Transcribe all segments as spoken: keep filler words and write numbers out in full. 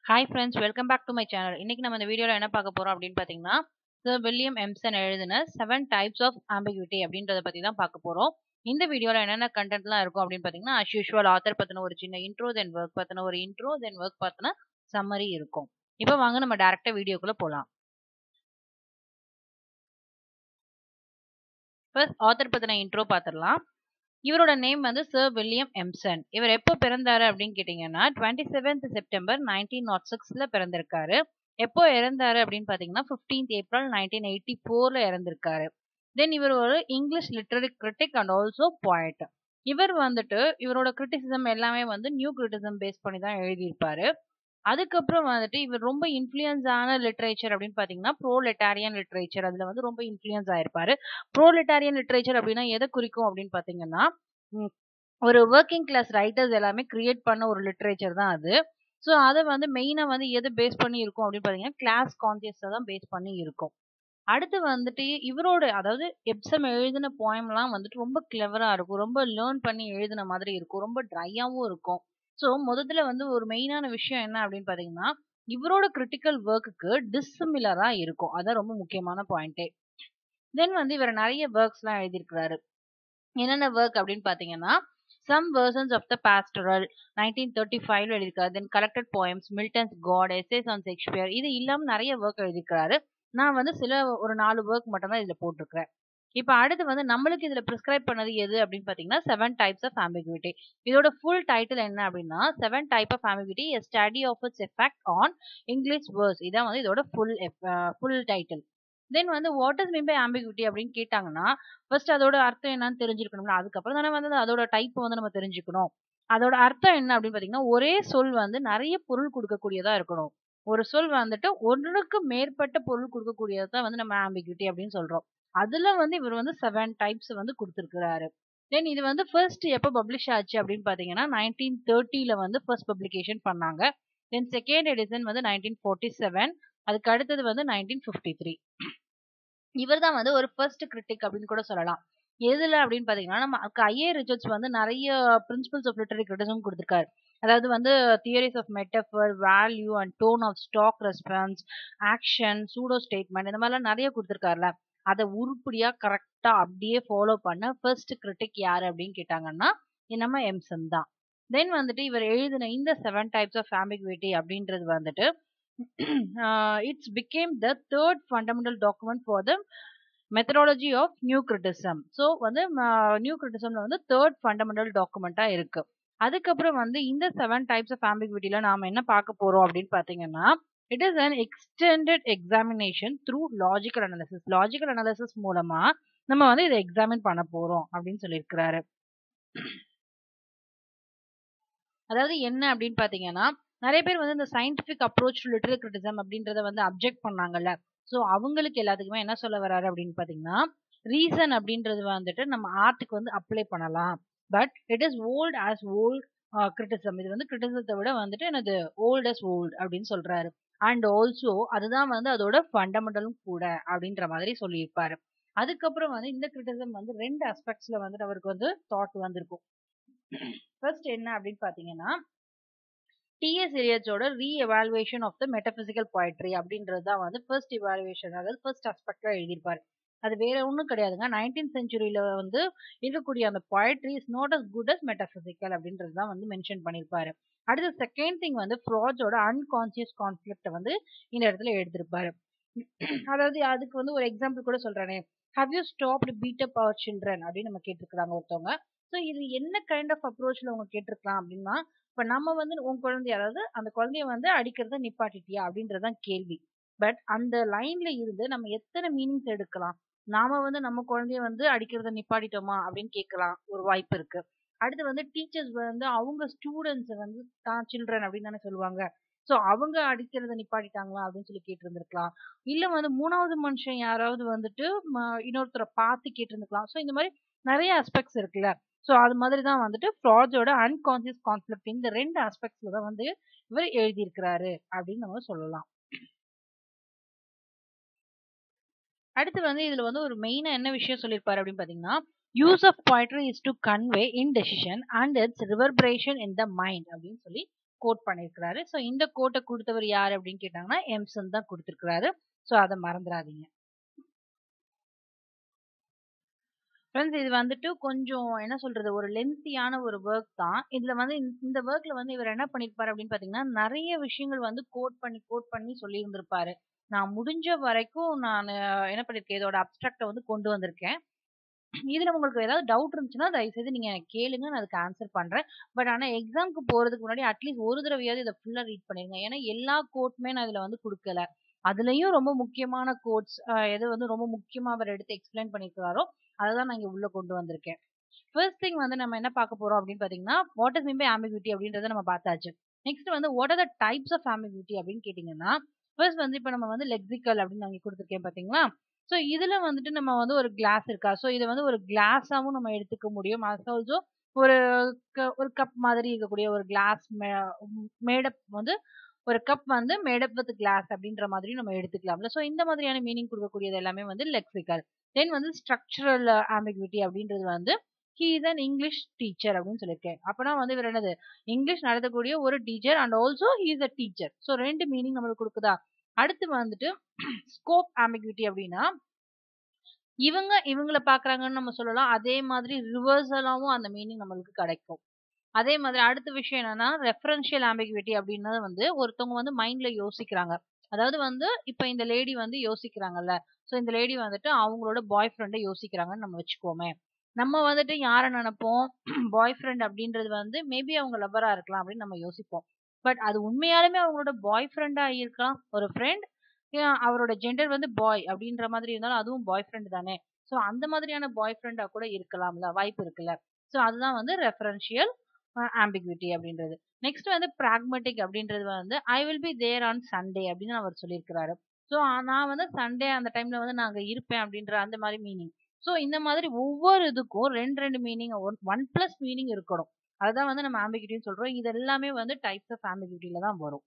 Hi friends, welcome back to my channel. இன்னைக்கு நம்ம இந்த வீடியோல என்ன பார்க்க போறோம் அப்படின்னு பார்த்தீங்கன்னா, சர் வில்லியம் எம்சன் எழுதின செவன் டைப்ஸ் ஆஃப் ஆம்பிகுவிட்டி அப்படின்றத பத்தி தான் பார்க்க போறோம். இந்த வீடியோல என்னென்ன கண்டென்ட்லாம் இருக்கும் அப்படின்னு பார்த்தீங்கன்னா, அஸ் யூஷுவல் ஆத்தர் பத்தின ஒரு சின்ன இன்ட்ரோ, தென் ஒர்க் பத்தின ஒரு இன்ட்ரோ, தென் ஒர்க் பத்தின சம்மரி இருக்கும். இப்போ வாங்க நம்ம டைரக்டா வீடியோக்குள்ள போலாம். ஃபர்ஸ்ட் ஆத்தர் பத்தின இன்ட்ரோ பார்த்துடலாம். இவரோட நேம் வந்து சர் வில்லியம் எம்சன். இவர் எப்போ பிறந்தாரு அப்படின்னு கேட்டீங்கன்னா, twenty seventh September nineteen naught சிக்ஸ்ல பிறந்திருக்காரு. எப்போ இறந்தாரு அப்படின்னு பாத்தீங்கன்னா, பிப்டீன்த் ஏப்ரல் நைன்டீன் எயிட்டி ஃபோர்ல இறந்திருக்காரு. தென் இவர் ஒரு English literary critic and also poet. இவர் வந்துட்டு இவரோட கிரிட்டிசிசம் எல்லாமே வந்து நியூ கிரிட்டிசிசம் பேஸ் பண்ணி தான் எழுதியிருப்பாரு. அதுக்கப்புறம் வந்துட்டு இவர் ரொம்ப இன்ஃப்ளூயன்ஸ் ஆன லிட்ரேச்சர் அப்படின்னு பாத்தீங்கன்னா, ப்ரோலெட்டாரியன் லிட்ரேச்சர். அதுல வந்து ரொம்ப இன்ஃப்ளூயன்ஸ் ஆயிருப்பாரு. ப்ரோலெட்டாரியன் லிட்ரேச்சர் அப்படின்னா எதை குறிக்கும் அப்படின்னு பாத்தீங்கன்னா, ம், ஒரு ஒர்க்கிங் கிளாஸ் ரைட்டர்ஸ் எல்லாமே கிரியேட் பண்ண ஒரு லிட்ரேச்சர் தான் அது. ஸோ அதை வந்து மெயினா வந்து எது பேஸ் பண்ணி இருக்கும் அப்படின்னு பாத்தீங்கன்னா, கிளாஸ் கான்சியஸை தான் பேஸ் பண்ணி இருக்கும். அடுத்து வந்துட்டு இவரோட அதாவது எப்சம் எழுதின போயம்லாம் வந்துட்டு ரொம்ப கிளவரா இருக்கும். ரொம்ப லேர்ன் பண்ணி எழுதின மாதிரி இருக்கும். ரொம்ப ட்ரையாவும் இருக்கும். ஸோ முதல்ல வந்து ஒரு மெயினான விஷயம் என்ன அப்படின்னு பாத்தீங்கன்னா, இவரோட கிரிட்டிக்கல் ஒர்க்குக்கு டிஸ்சிமிலரா இருக்கும். அதான் ரொம்ப முக்கியமான பாயிண்டே. தென் வந்து இவர் நிறைய ஒர்க்ஸ்லாம் எழுதியிருக்கிறாரு. என்னென்ன ஒர்க் அப்படின்னு பாத்தீங்கன்னா, some versions of the pastoral nineteen thirty ஃபைவ்ல எழுதியிருக்காரு. Then collected poems, Milton's God, essays on Shakespeare. இது இல்லாம நிறைய ஒர்க் எழுதியிருக்காரு. நான் வந்து சில ஒரு நாலு ஒர்க் மட்டும் தான் இதுல போட்டிருக்கிறேன். இப்ப அடுத்து வந்து நம்மளுக்கு இதுல பிரிஸ்கிரைப் பண்ணது எது அப்படின்னு பாத்தீங்கன்னா, செவன் டைப்ஸ் ஆஃப் ஆம்பிகுவிட்டி. இதோட ஃபுல் டைட்டில் என்ன அப்படின்னா, seven type of ambiguity, a study of its effect on English words. இதான் வந்து இதோட ஃபுல் ஃபுல் டைட்டில். தென் வந்து what is mean by ambiguity அப்படின்னு கேட்டாங்கன்னா, ஃபர்ஸ்ட் அதோட அர்த்தம் என்னன்னு தெரிஞ்சிருக்கணும்ல. அதுக்கப்புறம் தானே வந்து அதோட டைப் வந்து நம்ம தெரிஞ்சுக்கணும். அதோட அர்த்தம் என்ன அப்படின்னு பாத்தீங்கன்னா, ஒரே சொல் வந்து நிறைய பொருள் கொடுக்கக்கூடியதா இருக்கணும். ஒரு சொல் வந்துட்டு ஒன்றுக்கு மேற்பட்ட பொருள் கொடுக்கக்கூடியது தான் வந்து நம்ம ஆம்பிகுவிட்டி அப்படின்னு சொல்றோம். அதுல வந்து இவர் வந்து செவன் டைப்ஸ் வந்து கொடுத்திருக்கிறாரு. தென் இது வந்து ஃபர்ஸ்ட் எப்போ பப்ளிஷ் ஆச்சு அப்படின்னு பாத்தீங்கன்னா, நைன்டீன் தேர்ட்டில வந்து ஃபர்ஸ்ட் பப்ளிகேஷன் பண்ணாங்க. தென் செகண்ட் எடிஷன் வந்து நைன்டீன் ஃபார்ட்டி செவன். அதுக்கு அடுத்தது வந்து நைன்டீன் ஃபிஃப்டி த்ரீ. இவர் தான் வந்து ஒரு ஃபர்ஸ்ட் கிரிட்டிக் அப்படின்னு கூட சொல்லலாம். எதுல அப்படின்னு பாத்தீங்கன்னா, நம்ம ஐஏ ரிச்சர்ட்ஸ் வந்து நிறைய பிரின்சிபல்ஸ் ஆஃப் லிட்டரரி கிரிட்டிசிசம் கொடுத்திருக்காரு. அதாவது வந்து theories of metaphor, value and tone of stock response, action, pseudo statement, இந்த மாதிரிலாம் நிறைய கொடுத்திருக்காருல. அதை உருப்படியா கரெக்டா அப்படியே ஃபாலோ பண்ண ஃபர்ஸ்ட் கிரிட்டிக் யாரு அப்படின்னு கேட்டாங்கன்னா, நம்ம எம்சன் தான். தென் வந்துட்டு இவர் எழுதின இந்த செவன் டைப்ஸ் ஆஃப் ஆம்பிகுவிட்டி அப்படின்றது வந்துட்டு uh, it's became the third fundamental document for the methodology of new criticism. So வந்து நியூ கிரிட்டிசம்ல வந்து தேர்ட் ஃபண்டமெண்டல் டாக்குமெண்டா இருக்கு. அதுக்கப்புறம் வந்து இந்த செவன் டைப்ஸ் ஆஃப் ஆம்பிகுவிட்டில நாம என்ன பார்க்க போறோம் அப்படின்னு பாத்தீங்கன்னா, it is an extended examination through logical analysis. Logical analysis மூலமா நம்ம வந்து இதை எக்ஸாமின் பண்ண போறோம் அப்படின்னு சொல்லியிருக்கிறாரு. அதாவது என்ன அப்படின்னு பாத்தீங்கன்னா, நிறைய பேர் வந்து இந்த scientific approach to literary criticism அப்படின்றத வந்து அப்ஜெக்ட் பண்ணாங்கல்ல. ஸோ அவங்களுக்கு எல்லாத்துக்குமே என்ன சொல்ல வராரு அப்படின்னு பாத்தீங்கன்னா, ரீசன் அப்படின்றது வந்துட்டு நம்ம ஆர்ட்டுக்கு வந்து அப்ளை பண்ணலாம். But it is old as old criticism. இது வந்து கிரிட்டிசத்தை விட வந்துட்டு எனது ஓல்ட் அஸ் ஓல்ட் அப்படின்னு சொல்றாரு. அண்ட் ஆல்சோ அதுதான் வந்து அதோட ஃபண்டமெண்டலும் கூட அப்படின்ற மாதிரி சொல்லியிருப்பாரு. அதுக்கப்புறம் வந்து இந்த கிரிட்டிசம் வந்து ரெண்டு அஸ்பெக்ட்ஸ்ல வந்துட்டு அவருக்கு வந்து தாட் வந்திருக்கும். ஃபர்ஸ்ட் என்ன அப்படின்னு பாத்தீங்கன்னா, டிஎஸ் எலியட்ஸோட re evaluation of the metaphysical poetry அப்படின்றது தான் வந்து ஃபர்ஸ்ட் எவாலுவேஷன், அதாவது ஃபர்ஸ்ட் அஸ்பெக்ட்ல எழுதியிருப்பாரு. அது வேற ஒன்றும் கிடையாதுங்க. நைன்டீன் சென்ச்சுரியில வந்து இருக்கக்கூடிய அந்த poetry is not as good as metaphysical அப்படின்றது தான் வந்து மென்ஷன் பண்ணியிருப்பாரு. அடுத்த செகண்ட் திங் வந்து ஃப்ராட்ஸோட அன்கான்சியஸ் கான்ஃபிளிக்ட வந்து இந்த இடத்துல எடுத்திருப்பாரு. அதாவது அதுக்கு வந்து ஒரு எக்ஸாம்பிள் கூட சொல்றானே, how you stopped beat up our children அப்படின்னு நம்ம கேட்டிருக்கிறாங்க ஒருத்தவங்க. ஸோ இது என்ன கைண்ட் ஆஃப் அப்ரோச்ல அவங்க கேட்டிருக்கலாம் அப்படின்னா, இப்ப நம்ம வந்து உன் குழந்தைய, அதாவது அந்த குழந்தைய வந்து அடிக்கிறத நிப்பாட்டிட்டியா அப்படின்றதான் கேள்வி. பட் அந்த லைன்ல இருந்து நம்ம எத்தனை மீனிங்ஸ் எடுக்கலாம். நாம வந்து நம்ம குழந்தைய வந்து அடிக்கிறத நிப்பாட்டிட்டோமா அப்படின்னு கேட்கலாம், ஒரு வாய்ப்பு இருக்கு. அடுத்து வந்து டீச்சர்ஸ் வந்து அவங்க ஸ்டூடெண்ட்ஸ் வந்து தான் சில்ட்ரன் அப்படின்னு தானே சொல்லுவாங்க. சோ அவங்க அடிக்கிறத நிப்பாட்டிட்டாங்களா அப்படின்னு சொல்லி கேட்டு இருந்திருக்கலாம். இல்ல வந்து மூணாவது மனுஷன் யாராவது வந்துட்டு இன்னொருத்தரை பார்த்து கேட்டு இருந்திருக்கலாம். சோ இந்த மாதிரி நிறைய ஆஸ்பெக்ட்ஸ் இருக்குல்ல. சோ அது மாதிரி தான் வந்துட்டு ஃப்ராட்ஸோட அன்கான்சியஸ் கான்ஃபிளிக்ட் இந்த ரெண்டு ஆஸ்பெக்ட்ஸ்ல தான் வந்து இவர் எழுதியிருக்கிறாரு அப்படின்னு நம்ம சொல்லலாம். அடுத்து வந்து இதுல வந்து ஒரு மெயினா என்ன விஷயம் சொல்லியிருப்பாரு அப்படின்னு பாத்தீங்கன்னா, use of poetry is to convey in decision and its reverberation in the mind அப்படின்னு சொல்லி கோட் பண்ணியிருக்கிறாரு. ஸோ இந்த கோட்டை கொடுத்தவர் யார் அப்படின்னு கேட்டாங்கன்னா எம்சன் தான் கொடுத்திருக்கிறாரு. ஸோ அதை மறந்துடாதீங்க. ஃப்ரெண்ட்ஸ் இது வந்துட்டு கொஞ்சம் என்ன சொல்றது ஒரு லென்த்தியான ஒரு ஒர்க் தான். இதுல வந்து இந்த ஒர்க்ல வந்து இவர் என்ன பண்ணிருப்பாரு அப்படின்னு பாத்தீங்கன்னா நிறைய விஷயங்கள் வந்து கோட் பண்ணி கோட் பண்ணி சொல்லி இருந்திருப்பாரு. நான் முடிஞ்ச வரைக்கும் நான் என்ன பண்ணிருக்கேன் இதோட அப்டிராக்ட வந்து கொண்டு வந்திருக்கேன். இதுல உங்களுக்கு ஏதாவது டவுட் இருந்துச்சுன்னா தயவு செய்து நீங்க எனக்கு கேளுங்க, நான் அதுக்கு ஆன்சர் பண்றேன். பட் ஆனா எக்ஸாம்க்கு போறதுக்கு முன்னாடி அட்லீஸ்ட் ஒரு தடவையாவது இதை ஃபுல்லா ரீட் பண்ணிருங்க. ஏன்னா எல்லா கோட்மே நான் இதுல வந்து கொடுக்கல. அதுலயும் ரொம்ப முக்கியமான கோட்ஸ் எது வந்து ரொம்ப முக்கியமா அவர் எடுத்து எக்ஸ்பிளைன் பண்ணிருக்காரோ அதுதான் நான் இங்க உள்ள கொண்டு வந்திருக்கேன். ஃபர்ஸ்ட் திங் வந்து நம்ம என்ன பார்க்க போறோம் அப்படின்னு பாத்தீங்கன்னா what is mean by ambiguity அப்படின்றத நம்ம பார்த்தாச்சு. நெக்ஸ்ட் வந்து what are the types of ambiguity அப்படின்னு கேட்டீங்கன்னா ஃபர்ஸ்ட் வந்து இப்ப நம்ம வந்து லெக்சிக்கல் அப்படின்னு நான் கொடுத்துருக்கேன் பாத்தீங்களா. ஸோ இதுல வந்துட்டு நம்ம வந்து ஒரு கிளாஸ் இருக்கா, ஸோ இதை வந்து ஒரு கிளாஸாவும் நம்ம எடுத்துக்க முடியும். ஆல்சோ ஒரு ஒரு கப் மாதிரி இருக்கக்கூடிய ஒரு கிளாஸ் மேடப் வந்து ஒரு கப் வந்து மேடப் வித் கிளாஸ் அப்படின்ற மாதிரி நம்ம எடுத்துக்கலாம்ல. ஸோ இந்த மாதிரியான மீனிங் கொடுக்கக்கூடியது எல்லாமே வந்து லெக்சிக்கல். தென் வந்து ஸ்ட்ரக்சரல் ஆம்பிகுவிட்டி அப்படின்றது வந்து he is an English teacher அப்படின்னு சொல்லியிருக்கேன். அப்பனா வந்து இவர் என்னது இங்கிலீஷ் நடத்தக்கூடிய ஒரு teacher and also he is a teacher. So ரெண்டு மீனிங் நம்மளுக்கு கொடுக்குதா. அடுத்து வந்துட்டு ஸ்கோப் ஆம்பிகுவிட்டி அப்படின்னா இவங்க இவங்களை பாக்குறாங்கன்னு நம்ம சொல்லலாம். அதே மாதிரி ரிவர்சலாவும் அந்த மீனிங் நம்மளுக்கு கிடைக்கும். அதே மாதிரி அடுத்த விஷயம் என்னன்னா ரெஃபரன்ஷியல் ஆம்பிகுவிட்டி அப்படின்னா வந்து ஒருத்தவங்க வந்து மைண்ட்ல யோசிக்கிறாங்க. அதாவது வந்து இப்ப இந்த லேடி வந்து யோசிக்கிறாங்கல்ல, சோ இந்த லேடி வந்துட்டு அவங்களோட பாய் ஃப்ரெண்டை யோசிக்கிறாங்கன்னு நம்ம வச்சுக்கோமே. நம்ம வந்துட்டு யாரை நினைப்போம் பாய் ஃப்ரெண்ட் அப்படின்றது வந்து மேபி அவங்க லவ்வரா இருக்கலாம் அப்படின்னு நம்ம யோசிப்போம். பட் அது உண்மையாலுமே அவங்களோட பாய் ஃப்ரெண்டா இருக்கலாம். ஒரு ஃப்ரெண்ட் அவரோட ஜெண்டர் வந்து பாய் அப்படின்ற மாதிரி இருந்தாலும் அதுவும் பாய் ஃப்ரெண்ட் தானே. சோ அந்த மாதிரியான பாய் ஃப்ரெண்டா கூட இருக்கலாம்ல, வாய்ப்பு இருக்குல்ல. சோ அதுதான் வந்து ரெஃபரன்ஷியல் ஆம்பிகுவிட்டி அப்படின்றது. நெக்ஸ்ட் வந்து பிராக்மெட்டிக் அப்படின்றது வந்து I will be there on Sunday அப்படின்னு அவர் சொல்லியிருக்கிறாரு. ஸோ நான் வந்து சண்டே அந்த டைம்ல வந்து நான் அங்க இருப்பேன் அப்படின்ற அந்த மாதிரி மீனிங். ஸோ இந்த மாதிரி ஒவ்வொரு இதுக்கும் ரெண்டு ரெண்டு meaning one one plus meaning இருக்கணும். அதுதான் வந்து நம்ம ஆம்பிகுவிட்டின்னு சொல்றோம். இது எல்லாமே வந்து டைப்ஸ் ஆஃப் ஆம்பிகுவிட்டில தான் வரும்.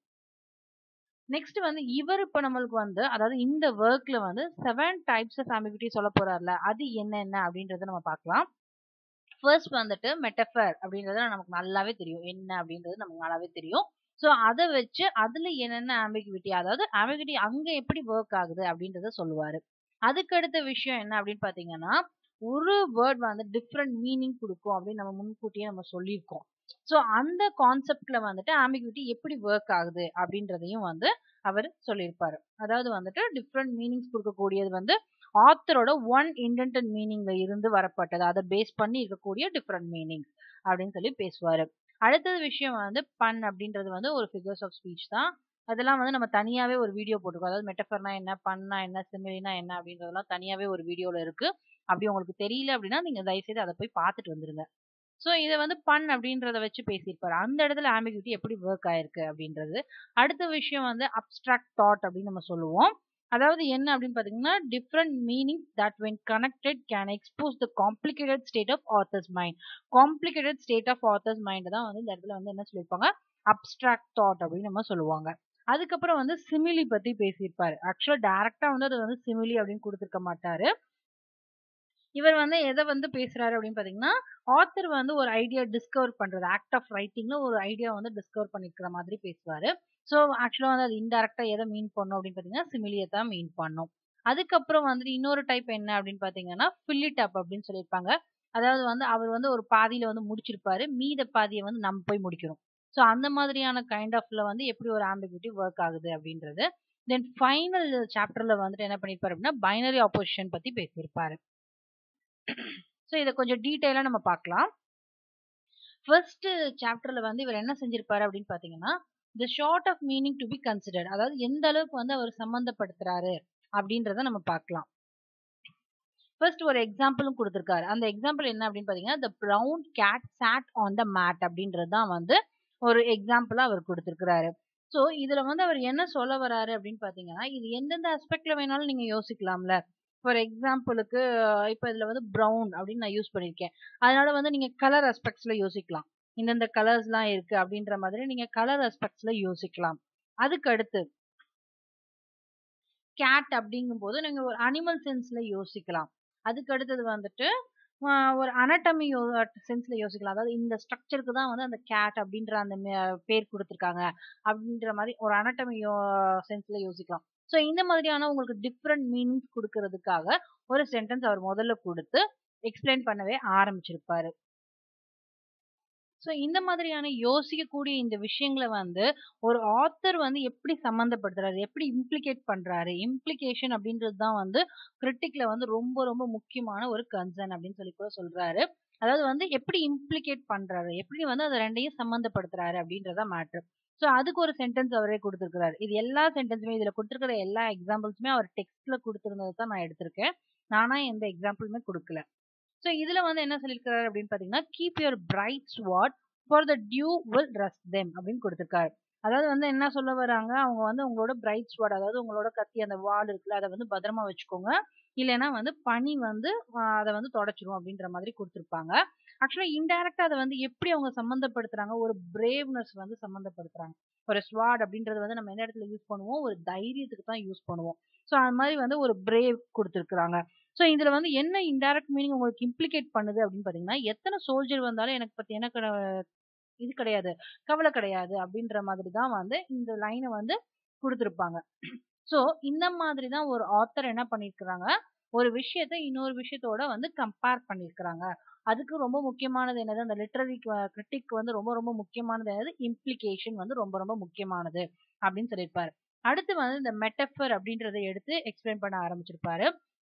நெக்ஸ்ட் வந்து இவர் இப்ப நம்மளுக்கு வந்து அதாவது இந்த ஒர்க்ல வந்து செவன் டைப்ஸ் ஆஃப் ஆம்பிகுவிட்டி சொல்ல போறாருல, அது என்னென்ன அப்படின்றத நம்ம பார்க்கலாம். ஃபர்ஸ்ட் வந்துட்டு மெட்டஃபர் அப்படின்றது நமக்கு நல்லாவே தெரியும் என்ன அப்படின்றது நமக்கு நல்லாவே தெரியும். ஸோ அதை வச்சு அதுல என்னென்ன ஆம்பிகுவிட்டி அதாவது ஆம்பிகுவிட்டி அங்க எப்படி ஒர்க் ஆகுது அப்படின்றத சொல்லுவாரு. அதுக்கு அடுத்த விஷயம் என்ன அப்படின்னு பாத்தீங்கன்னா ஒரு வேர்ட் வந்து டிஃப்ரெண்ட் மீனிங் கொடுக்கும் அப்படின்னு நம்ம முன்கூட்டியே நம்ம சொல்லியிருக்கோம். ஸோ அந்த கான்செப்ட்ல வந்துட்டு ஆம்பிகுவிட்டி எப்படி ஒர்க் ஆகுது அப்படின்றதையும் வந்து அவர் சொல்லியிருப்பாரு. அதாவது வந்துட்டு டிஃப்ரெண்ட் மீனிங்ஸ் கொடுக்கக்கூடியது வந்து ஆத்தரோட ஒன் இன்டென்டட் மீனிங்ல இருந்து வரப்பட்டது, அதை பேஸ் பண்ணி இருக்கக்கூடிய டிஃப்ரெண்ட் மீனிங்ஸ் அப்படின்னு சொல்லி பேசுவாரு. அடுத்தது விஷயம் வந்து பன் அப்படின்றது வந்து ஒரு ஃபிகர்ஸ் ஆஃப் ஸ்பீச் தான். அதெல்லாம் வந்து நம்ம தனியாவே ஒரு வீடியோ போட்டிருக்கோம். அதாவது மெட்டஃபர்னா என்ன, பன்னா என்ன, சிமிலினா என்ன அப்படின்றதெல்லாம் தனியாவே ஒரு வீடியோல இருக்கு. அப்படி உங்களுக்கு தெரியல அப்படின்னா நீங்க தயவுசெய்து அதை போய் பார்த்துட்டு வந்துருங்க. ஸோ இதை வந்து பன் அப்படின்றத வச்சு பேசியிருப்பாரு. அந்த இடத்துல ஆம்பிகுவிட்டி எப்படி ஒர்க் ஆயிருக்கு அப்படின்றது. அடுத்த விஷயம் வந்து அப்டிராக்ட் தாட் அப்படின்னு நம்ம சொல்லுவோம். அதாவது என்ன அப்படின்னு பாத்தீங்கன்னா different meanings that when connected can expose the complicated state of author's mind. complicated state of author's mind தான் வந்து இந்த இடத்துல வந்து என்ன சொல்லியிருப்பாங்க அப்டிராக்ட் தாட் அப்படின்னு நம்ம சொல்லுவாங்க. அதுக்கப்புறம் வந்து சிமிலி பத்தி பேசியிருப்பாரு. ஆக்சுவலா டைரக்டா வந்து அது வந்து சிமிலி அப்படின்னு கொடுத்துருக்க மாட்டாரு. இவர் வந்து எதை வந்து பேசுறாரு அப்படின்னு பாத்தீங்கன்னா ஆத்தர் வந்து ஒரு ஐடியா டிஸ்கவர் பண்றது, ஆக்ட் ஆஃப் ரைட்டிங்ல ஒரு ஐடியா வந்து டிஸ்கவர் பண்ணிக்கிற மாதிரி பேசுவாரு. ஸோ ஆக்சுவலா வந்து அது இன்டெரக்டா எதை மீன் பண்ணும் அப்படின்னு பாத்தீங்கன்னா சிமிலியை தான் மீன் பண்ணும். அதுக்கப்புறம் வந்துட்டு இன்னொரு டைப் என்ன அப்படின்னு பாத்தீங்கன்னா ஃபில் அப் அப்படின்னு சொல்லியிருப்பாங்க. அதாவது வந்து அவர் வந்து ஒரு பாதியில வந்து முடிச்சிருப்பாரு, மீத பாதியை வந்து நம்ம போய் முடிக்கணும். ஸோ அந்த மாதிரியான கைண்ட் ஆஃப்ல வந்து எப்படி ஒரு ஆம்பிகுவிட்டி ஒர்க் ஆகுது அப்படின்றது. தென் ஃபைனல் சாப்டர்ல வந்துட்டு என்ன பண்ணிருப்பாரு அப்படின்னா பைனரி ஆப்போசிஷன் பத்தி பேசியிருப்பாரு. ஸோ இதை கொஞ்சம் டீட்டெயிலா நம்ம பார்க்கலாம். ஃபர்ஸ்ட் சாப்டர்ல வந்து இவர் என்ன செஞ்சிருப்பாரு அப்படின்னு பாத்தீங்கன்னா the short of meaning to be considered, அதாவது எந்த அளவுக்கு வந்து அவர் சம்பந்தப்படுத்துறாரு அப்படின்றத நம்ம பார்க்கலாம். ஃபர்ஸ்ட் ஒரு எக்ஸாம்பிளும் கொடுத்திருக்காரு. அந்த எக்ஸாம்பிள் என்ன அப்படின்னு பாத்தீங்கன்னா the brown cat sat on the mat அப்படின்றது தான் வந்து ஒரு எக்ஸாம்பிளா அவர் கொடுத்திருக்கிறாரு. ஸோ இதுல வந்து அவர் என்ன சொல்ல வராரு அப்படின்னு பாத்தீங்கன்னா இது எந்தெந்த ஆஸ்பெக்ட்ல வேணாலும் நீங்க யோசிக்கலாம்ல. ஃபார் எக்ஸாம்பிளுக்கு இப்ப இதுல வந்து ப்ரௌன் அப்படின்னு நான் யூஸ் பண்ணிருக்கேன். அதனால வந்து நீங்க கலர் ஆஸ்பெக்ட்ஸ்ல யோசிக்கலாம். இந்தந்த கலர்ஸ் எல்லாம் இருக்கு அப்படின்ற மாதிரி நீங்க கலர் ஆஸ்பெக்ட்ஸ்ல யோசிக்கலாம். அதுக்கு அடுத்து கேட் அப்படிங்கும் போது நீங்க ஒரு அனிமல் சென்ஸ்ல யோசிக்கலாம். அதுக்கு அடுத்தது வந்துட்டு ஒரு anatomy சென்ஸ்ல யோசிக்கலாம். அதாவது இந்த ஸ்ட்ரக்சருக்கு தான் வந்து அந்த கேட் அப்படின்ற அந்த மே- பேர் கொடுத்திருக்காங்க அப்படின்ற மாதிரி ஒரு anatomy சென்ஸ்ல யோசிக்கலாம். ஸோ இந்த மாதிரியான உங்களுக்கு டிஃப்ரெண்ட் மீனிங்ஸ் கொடுக்கறதுக்காக ஒரு சென்டென்ஸ் அவர் முதல்ல கொடுத்து எக்ஸ்பிளைன் பண்ணவே ஆரம்பிச்சிருப்பாரு. ஸோ இந்த மாதிரியான யோசிக்கக்கூடிய இந்த விஷயங்களை வந்து ஒரு ஆத்தர் வந்து எப்படி சம்மந்தப்படுத்துறாரு, எப்படி இம்ப்ளிகேட் பண்றாரு. இம்ப்ளிகேஷன் அப்படின்றது தான் வந்து கிரிட்டிக்ல வந்து ரொம்ப ரொம்ப முக்கியமான ஒரு கன்சர்ன் அப்படின்னு சொல்லி கூட சொல்றாரு. அதாவது வந்து எப்படி இம்ப்ளிகேட் பண்றாரு, எப்படி வந்து அதை ரெண்டையும் சம்மந்தப்படுத்துறாரு அப்படின்றத மேட்ரு. ஸோ அதுக்கு ஒரு சென்டென்ஸ் அவரே கொடுத்துருக்காரு. இது எல்லா சென்டென்ஸுமே இதுல கொடுத்துருக்கிற எல்லா எக்ஸாம்பிள்ஸுமே அவர் டெக்ஸ்ட்ல கொடுத்துருந்தது தான் நான் எடுத்திருக்கேன். நானா எந்த எக்ஸாம்பிளுமே கொடுக்கல. ஸோ இதுல வந்து என்ன சொல்லியிருக்காரு அப்படின்னு பாத்தீங்கன்னா, keep your bright sword for the dew will rust them அப்படின்னு கொடுத்திருக்காரு. அதாவது வந்து என்ன சொல்ல வராங்க, அவங்க வந்து உங்களோட பிரைட் ஸ்வாட், அதாவது உங்களோட கத்தி அந்த வால் இருக்குல்ல, அதை வந்து பத்திரமா வச்சுக்கோங்க. இல்லைன்னா வந்து பனி வந்து ஆஹ் அதை வந்து தொடச்சிரும் அப்படின்ற மாதிரி கொடுத்திருப்பாங்க. ஆக்சுவலா இன்டைரக்டா அதை வந்து எப்படி அவங்க சம்மந்தப்படுத்துறாங்க, ஒரு பிரேவ்னஸ் வந்து சம்மந்தப்படுத்துறாங்க. ஒரு ஸ்வாட் அப்படின்றது வந்து நம்ம எந்த இடத்துல யூஸ் பண்ணுவோம், ஒரு தைரியத்துக்கு தான் யூஸ் பண்ணுவோம். ஸோ அது மாதிரி வந்து ஒரு பிரேவ் கொடுத்திருக்கிறாங்க. ஸோ இதுல வந்து என்ன இன்டைரக்ட் மீனிங் உங்களுக்கு இம்ப்ளிகேட் பண்ணுது அப்படின்னு பாத்தீங்கன்னா, எத்தனை சோல்ஜர் வந்தாலும் எனக்கு பத்தி எனக்கு அஹ், இது கிடையாது, கவலை கிடையாது அப்படின்ற மாதிரி தான் வந்து இந்த லைனை வந்து கொடுத்திருப்பாங்க. ஸோ இந்த மாதிரி தான் ஒரு ஆத்தர் என்ன பண்ணிருக்கிறாங்க, ஒரு விஷயத்தை இன்னொரு விஷயத்தோட வந்து கம்பேர் பண்ணிருக்கிறாங்க. அதுக்கு ரொம்ப முக்கியமானது என்னது, அந்த லிட்டரரி கிரிட்டிக் வந்து ரொம்ப ரொம்ப முக்கியமானது என்னது, இம்ப்ளிகேஷன் வந்து ரொம்ப ரொம்ப முக்கியமானது அப்படின்னு சொல்லியிருப்பாரு. அடுத்து வந்து இந்த மெட்டஃபர் அப்படின்றத எடுத்து எக்ஸ்பிளைன் பண்ண ஆரம்பிச்சிருப்பாரு.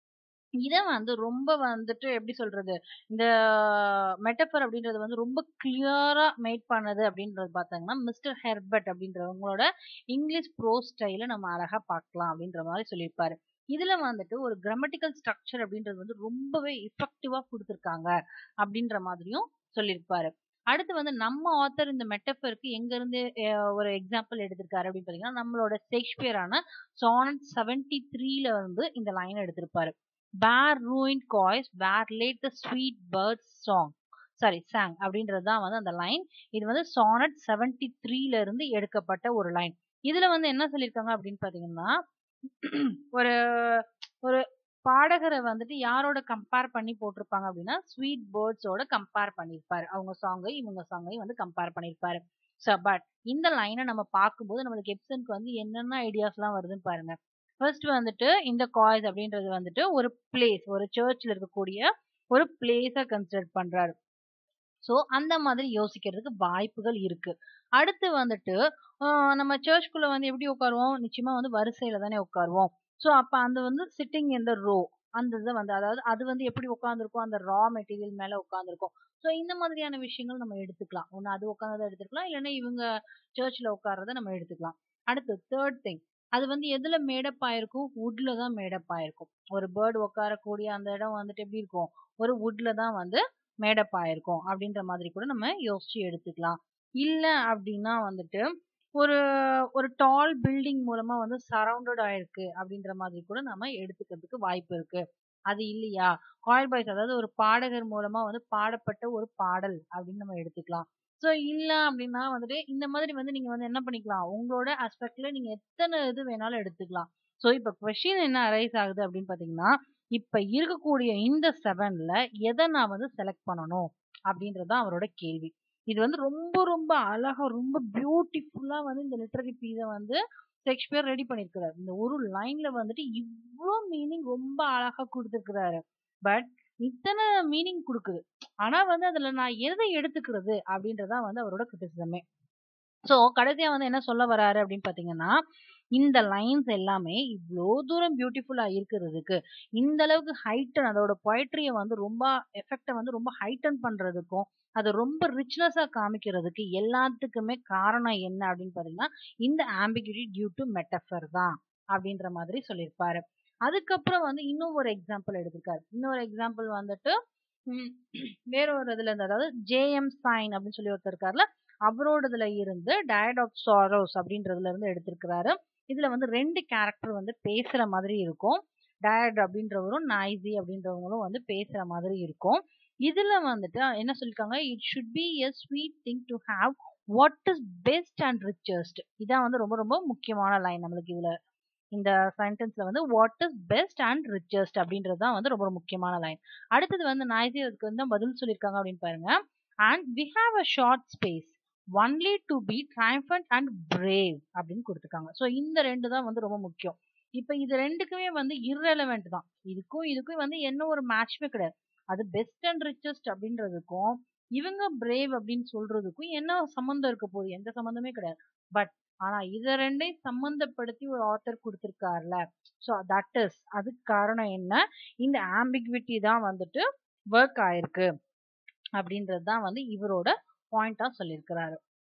இத வந்து ரொம்ப வந்துட்டு எப்படி சொல்றது, இந்த மெட்டஃபர் அப்படின்றது வந்து ரொம்ப கிளியரா மேட் பண்ணது அப்படின்றது பார்த்தாங்கன்னா, மிஸ்டர் ஹெர்பர்ட் அப்படின்றவங்களோட இங்கிலீஷ் ப்ரோ ஸ்டைல நம்ம அழகா பார்க்கலாம் அப்படின்ற மாதிரி சொல்லியிருப்பாரு. இதுல வந்துட்டு ஒரு கிராமட்டிக்கல் ஸ்ட்ரக்சர் அப்படின்றது வந்து ரொம்பவே எஃபெக்டிவா கொடுத்துருக்காங்க அப்படின்ற மாதிரியும் சொல்லியிருப்பாரு. அடுத்து வந்து நம்ம ஆத்தர் இந்த மெட்டஃபருக்கு எங்க இருந்து அஹ், ஒரு எக்ஸாம்பிள் எடுத்திருக்காரு அப்படின்னு பாத்தீங்கன்னா, நம்மளோட ஷேக்ஸ்பியரான சானட் செவன்டி த்ரீல வந்து இந்த லைன் எடுத்திருப்பாரு. Bare ruined coys where laid the sweet birds song sorry sang அப்படின்றது தான் வந்து அந்த லைன். இது வந்து சானட் செவன்டி த்ரீல இருந்து எடுக்கப்பட்ட ஒரு லைன். இதுல வந்து என்ன சொல்லியிருக்காங்க அப்படின்னு பாத்தீங்கன்னா, ஒரு ஒரு பாடகரை வந்துட்டு யாரோட கம்பேர் பண்ணி போட்டிருப்பாங்க அப்படின்னா, ஸ்வீட் பேர்ட்ஸோட கம்பேர் பண்ணியிருப்பாரு. அவங்க சாங்கை இவங்க சாங்கை வந்து கம்பேர் பண்ணியிருப்பாரு. ஸோ பட் இந்த லைனை நம்ம பார்க்கும்போது நம்மளுக்கு எப்சனுக்கு வந்து என்னென்ன ஐடியாஸ்லாம் வருதுன்னு பாருங்க. ஃபர்ஸ்ட் வந்துட்டு இந்த காய்ஸ் அப்படின்றது வந்துட்டு ஒரு பிளேஸ், ஒரு சர்ச்ல இருக்கக்கூடிய ஒரு பிளேஸை கன்சிடர் பண்றாரு. ஸோ அந்த மாதிரி யோசிக்கிறதுக்கு வாய்ப்புகள் இருக்கு. அடுத்து வந்துட்டு ஆஹ் நம்ம சர்ச்குள்ள வந்து எப்படி உட்காருவோம், நிச்சயமா வந்து வரிசையில தானே உட்காருவோம். ஸோ அப்ப அந்த வந்து சிட்டிங் இந்த ரோ, அந்த இதை வந்து அதாவது அது வந்து எப்படி உட்காந்துருக்கும், அந்த ரா மெட்டீரியல் மேல உட்காந்துருக்கும். ஸோ இந்த மாதிரியான விஷயங்கள் நம்ம எடுத்துக்கலாம். ஒன்று அது உட்காந்ததை எடுத்துக்கலாம், இல்லைன்னா இவங்க சர்ச்ல உட்கார்றத நம்ம எடுத்துக்கலாம். அடுத்து தேர்ட் திங், அது வந்து எதுல மேடப் ஆயிருக்கும், வுட்ல தான் மேடப் ஆயிருக்கும். ஒரு பேர்டு உட்காரக்கூடிய அந்த இடம் வந்துட்டு எப்படி இருக்கும், ஒரு வுட்ல தான் வந்து மேடப் ஆயிருக்கும் அப்படின்ற மாதிரி கூட நம்ம யோசிச்சு எடுத்துக்கலாம். இல்ல அப்படின்னா வந்துட்டு ஒரு ஒரு டால் பில்டிங் மூலமா வந்து சரவுண்டட் ஆயிருக்கு அப்படின்ற மாதிரி கூட நம்ம எடுத்துக்கிறதுக்கு வாய்ப்பு இருக்கு. அது இல்லையா, கால் பாய்ஸ் அதாவது ஒரு பாடகர் மூலமா வந்து பாடப்பட்ட ஒரு பாடல் அப்படின்னு நம்ம எடுத்துக்கலாம். ஸோ இல்ல அப்படின்னா வந்துட்டு இந்த மாதிரி வந்து நீங்க வந்து என்ன பண்ணிக்கலாம், உங்களோட அஸ்பெக்ட்ல நீங்க எத்தனை இது வேணாலும் எடுத்துக்கலாம். ஸோ இப்ப கொஸ்டின் என்ன அரைஸ் ஆகுது அப்படின்னு பாத்தீங்கன்னா, இப்ப இருக்கக்கூடிய இந்த செவன்ல எதை நான் வந்து செலக்ட் பண்ணணும் அப்படின்றது தான் அவரோட கேள்வி. இது வந்து ரொம்ப ரொம்ப அழகா ரொம்ப பியூட்டிஃபுல்லா வந்து இந்த லிட்டரரி பீஸை வந்து ஷேக்ஸ்பியர் ரெடி பண்ணிருக்கிறாரு. இந்த ஒரு லைன்ல வந்துட்டு இவ்வளோ மீனிங் ரொம்ப அழகா கொடுத்துருக்கிறாரு. பட் இத்தனை மீனிங் கொடுக்குது, ஆனா வந்து அதுல நான் எதை எடுத்துக்கிறது அப்படின்றதான் வந்து அவரோட கிரிட்டிசிசமே. சோ கடைசியா வந்து என்ன சொல்ல வராரு அப்படின்னு பாத்தீங்கன்னா, இந்த லைன்ஸ் எல்லாமே இவ்வளோ தூரம் பியூட்டிஃபுல்லா இருக்கிறதுக்கு, இந்த அளவுக்கு ஹைட்டன் அதோட பொயட்ரிய வந்து ரொம்ப எஃபெக்ட வந்து ரொம்ப ஹைட்டன் பண்றதுக்கும், அது ரொம்ப ரிச்னஸா காமிக்கிறதுக்கு எல்லாத்துக்குமே காரணம் என்ன அப்படின்னு பாத்தீங்கன்னா, இந்த ஆம்பிகிட்டி டியூ டு மெட்டஃபர் தான் அப்படின்ற மாதிரி சொல்லியிருப்பாரு. அதுக்கப்புறம் வந்து இன்னும் ஒரு எக்ஸாம்பிள் எடுத்திருக்காரு. இன்னொரு எக்ஸாம்பிள் வந்துட்டு ம், வேற ஒரு இதுல இருந்து, அதாவது ஜேஎம் சைன் அப்படின்னு சொல்லி ஒருத்தர் இருக்காருல, அவரோடதுல இருந்து டயட் ஆஃப் சாரோஸ் அப்படின்றதுல இருந்து எடுத்திருக்கிறாரு. இதுல வந்து ரெண்டு கேரக்டர் வந்து பேசுற மாதிரி இருக்கும். டயட் அப்படின்றவரும் நாய்ஸி அப்படின்றவங்களும் வந்து பேசுற மாதிரி இருக்கும். இதுல வந்துட்டு என்ன சொல்லிருக்காங்க, it should be a sweet thing to have what is best and richest. இதான் வந்து ரொம்ப ரொம்ப முக்கியமான லைன் நம்மளுக்கு இதுல. இந்த சென்டென்ஸ்ல வந்து what is best and richest அப்படின்றது தான் வந்து ரொம்ப முக்கியமான லைன். அடுத்தது வந்து நாய்ஸி அதுக்கு வந்து பதில் சொல்லியிருக்காங்க அப்படின்னு பாருங்க. And we have a short space only to be triumphant and brave அப்படின்னு கொடுத்துருக்காங்க. ஸோ இந்த ரெண்டு தான் வந்து ரொம்ப முக்கியம். இப்ப இது ரெண்டுக்குமே வந்து irrelevant தான். இதுக்கும் இதுக்கும் வந்து என்ன ஒரு மேட்ச்மே கிடையாது. அது பெஸ்ட் அண்ட் ரிச்சஸ்ட் அப்படின்றதுக்கும் இவங்க பிரேவ் அப்படின்னு சொல்றதுக்கும் என்ன சம்மந்தம் இருக்க போகுது? எந்த சம்மந்தமே கிடையாது. பட் ஆனா இத ரெண்டையும் சம்பந்தப்படுத்தி ஒரு ஆத்தர் கொடுத்திருக்காருல, ஸோ தட் இஸ் அதுக்கு காரணம் என்ன? இந்த ஆம்பிகுவிட்டி தான் வந்துட்டு ஒர்க் ஆயிருக்கு அப்படின்றது தான் வந்து இவரோட பாயிண்டா சொல்லியிருக்கிறாரு.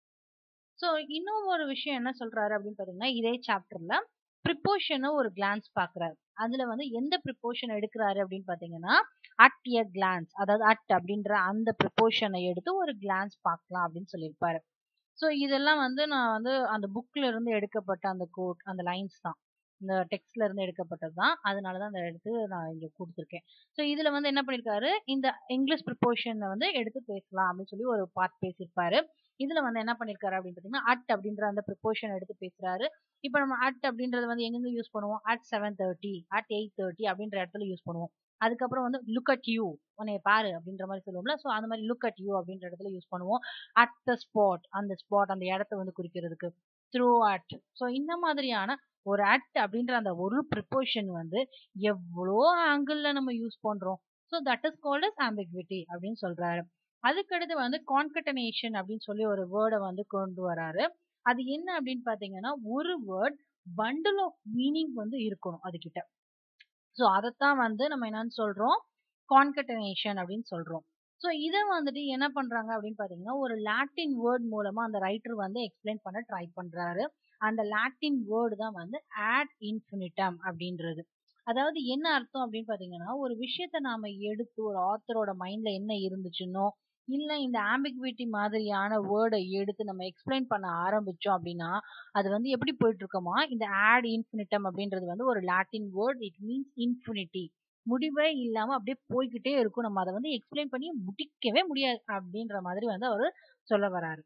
ஸோ இன்னும் ஒரு விஷயம் என்ன சொல்றாரு அப்படின்னு பாத்தீங்கன்னா, இதே சாப்டர்ல ப்ரிப்போஷனை ஒரு கிளான்ஸ் பாக்குறாரு. அதுல வந்து எந்த ப்ரிப்போஷன் எடுக்கிறாரு அப்படின்னு பாத்தீங்கன்னா, அட் எ கிளான்ஸ், அதாவது அட் அப்படின்ற அந்த ப்ரிப்போஷனை எடுத்து ஒரு கிளான்ஸ் பார்க்கலாம் அப்படின்னு சொல்லியிருப்பாரு. ஸோ இதெல்லாம் வந்து நான் வந்து அந்த புக்ல இருந்து எடுக்கப்பட்ட அந்த கோட் அந்த லைன்ஸ் தான், இந்த டெக்ஸ்ட்ல இருந்து எடுக்கப்பட்டது தான். அதனாலதான் அந்த எடுத்து நான் இங்க கொடுத்துருக்கேன். ஸோ இதுல வந்து என்ன பண்ணிருக்காரு, இந்த இங்கிலீஷ் ப்ரிப்போஷனை வந்து எடுத்து பேசலாம் அப்படின்னு சொல்லி ஒரு பார்ட் பேசியிருப்பாரு. இதுல வந்து என்ன பண்ணிருக்காரு அப்படின்னு பாத்தீங்கன்னா, அட் அப்படின்ற அந்த ப்ரிப்போஷன் எடுத்து பேசுறாரு. இப்ப நம்ம அட் அப்படின்றது வந்து எங்கெங்க யூஸ் பண்ணுவோம்? At seven thirty, at eight thirty அப்படின்ற இடத்துல யூஸ் பண்ணுவோம். அதுக்கப்புறம் வந்து லுக் அட் யூ, உன்னைய பாரு அப்படின்ற மாதிரி சொல்லுவோம்ல. ஸோ அந்த மாதிரி லுக் அட் யூ அப்படின்ற இடத்துல யூஸ் பண்ணுவோம். அட் த ஸ்பாட், அந்த ஸ்பாட் அந்த இடத்த வந்து குறிக்கிறதுக்கு. த்ரூ அட், ஸோ இந்த மாதிரியான ஒரு அட் அப்படின்ற அந்த ஒரு ப்ரிப்போஷன் வந்து எவ்வளோ ஆங்கிள் நம்ம யூஸ் பண்றோம். So that is called as ambiguity அப்படின்னு சொல்றாரு. அதுக்கடுத்து வந்து கான்கட்டனேஷன் அப்படின்னு சொல்லி ஒரு வேர்டை வந்து கொண்டு வராரு. அது என்ன அப்படின்னு பாத்தீங்கன்னா, ஒரு வேர்ட் பண்டில் ஆஃப் மீனிங் வந்து இருக்கணும் அதுகிட்ட. ஸோ அதைத்தான் வந்து நம்ம என்னன்னு சொல்றோம், கான்கட்டனேஷன் அப்படின்னு சொல்றோம். ஸோ இதை வந்துட்டு என்ன பண்றாங்க அப்படின்னு பாத்தீங்கன்னா, ஒரு லாட்டின் வேர்ட் மூலமா அந்த ரைட்டர் வந்து எக்ஸ்பிளைன் பண்ண ட்ரை பண்றாரு. அந்த லாட்டின் வேர்டு தான் வந்து ஆட் இன்ஃபினிட்டம் அப்படின்றது. அதாவது என்ன அர்த்தம் அப்படின்னு பாத்தீங்கன்னா, ஒரு விஷயத்த நாம எடுத்து ஒரு ஆத்தரோட மைண்ட்ல என்ன இருந்துச்சுன்னோ, இல்ல இந்த ஆம்பிகுவிட்டி மாதிரியான வேர்டை எடுத்து நம்ம எக்ஸ்பிளைன் பண்ண ஆரம்பிச்சோம் அப்படின்னா, அது வந்து எப்படி போயிட்டு இருக்கோமா, இந்த ஆட் இன்ஃபினிட்டம் அப்படின்றது வந்து ஒரு Latin word. It means infinity, முடிவே இல்லாம அப்படியே போய்கிட்டே இருக்கும். நம்ம அதை வந்து எக்ஸ்பிளைன் பண்ணி முடிக்கவே முடியாது அப்படின்ற மாதிரி வந்து அவரு சொல்ல வராரு.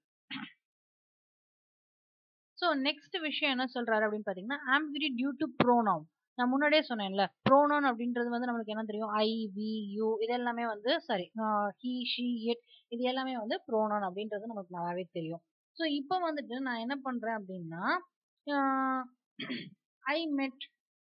ஸோ நெக்ஸ்ட் விஷயம் என்ன சொல்றாரு அப்படின்னு பாத்தீங்கன்னா, ஆம்பிகுவிட்டி டியூ டு ப்ரோனவுன். நான் முன்னாடியே சொன்னேன்ல, ப்ரோனவுன் அப்படின்றது வந்து நம்மளுக்கு என்ன தெரியும், ஐ, வி, யூ இது எல்லாமே வந்து சாரி ஹி, ஷி, இட் இது எல்லாமே வந்து ப்ரோனவுன் அப்படின்றது நமக்கு நல்லாவே தெரியும். ஸோ இப்போ வந்துட்டு நான் என்ன பண்றேன் அப்படின்னா, ஐ மெட்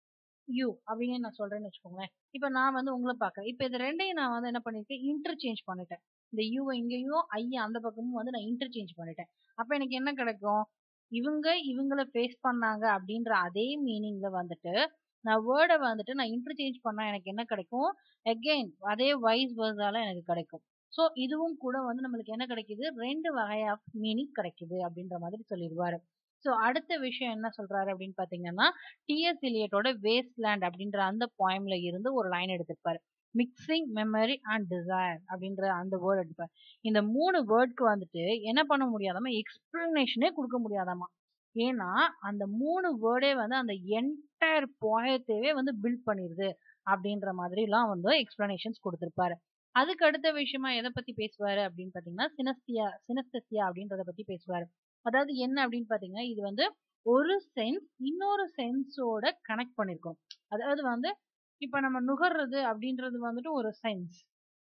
யூ அப்படின்னு நான் சொல்றேன்னு வச்சுக்கோங்களேன். இப்போ நான் வந்து உங்களை பார்க்கறேன். இப்போ இது ரெண்டையும் நான் வந்து என்ன பண்ணிருக்கேன், இன்டர்சேஞ்ச் பண்ணிட்டேன். இந்த யூவை இங்கேயும் ஐ அந்த பக்கமும் வந்து நான் இன்டர்சேஞ்ச் பண்ணிட்டேன். அப்ப எனக்கு என்ன கிடைக்கும், இவங்க இவங்களை ஃபேஸ் பண்ணாங்க அப்படின்ற அதே மீனிங்ல வந்துட்டு நான் வேர்டை வந்துட்டு நான் இன்டர்சேஞ்ச் பண்ணா எனக்கு என்ன கிடைக்கும், அகெயின் அதே வைஸ் வேர்ஸால எனக்கு கிடைக்கும். ஸோ இதுவும் கூட வந்து நம்மளுக்கு என்ன கிடைக்குது, ரெண்டு வகையா மீனிங் கிடைக்குது அப்படின்ற மாதிரி சொல்லிடுவாரு. ஸோ அடுத்த விஷயம் என்ன சொல்றாரு அப்படின்னு பாத்தீங்கன்னா, டிஎஸ் எலியட்டோட வேஸ்ட்லேண்ட் அப்படின்ற அந்த போயம்ல இருந்து ஒரு லைன் எடுத்திருப்பாரு. மிக்சிங் மெமரி அண்ட் டிசைர் அப்படின்ற அந்த வேர்ட் எடுப்பார். இந்த மூணு வேர்டுக்கு வந்துட்டு என்ன பண்ண முடியாதாமா, எக்ஸ்பிளனேஷனே கொடுக்க முடியாதாமா. ஏன்னா அந்த மூணு வேர்டே வந்து அந்த என்டையர் போயத்தையே வந்து பில்ட் பண்ணிருது அப்படின்ற மாதிரி எல்லாம் வந்து எக்ஸ்பிளனேஷன்ஸ் கொடுத்திருப்பாரு. அதுக்கு அடுத்த விஷயமா எதை பத்தி பேசுவாரு அப்படின்னு பாத்தீங்கன்னா, சினஸ்தியா சினஸ்தசியா அப்படின்றத பத்தி பேசுவாரு. அதாவது என்ன அப்படின்னு பாத்தீங்கன்னா, இது வந்து ஒரு சென்ஸ் இன்னொரு சென்ஸோட கனெக்ட் பண்ணிருக்கோம். அதாவது வந்து இப்ப நம்ம நுகர்றது அப்படின்றது வந்துட்டு ஒரு சென்ஸ்,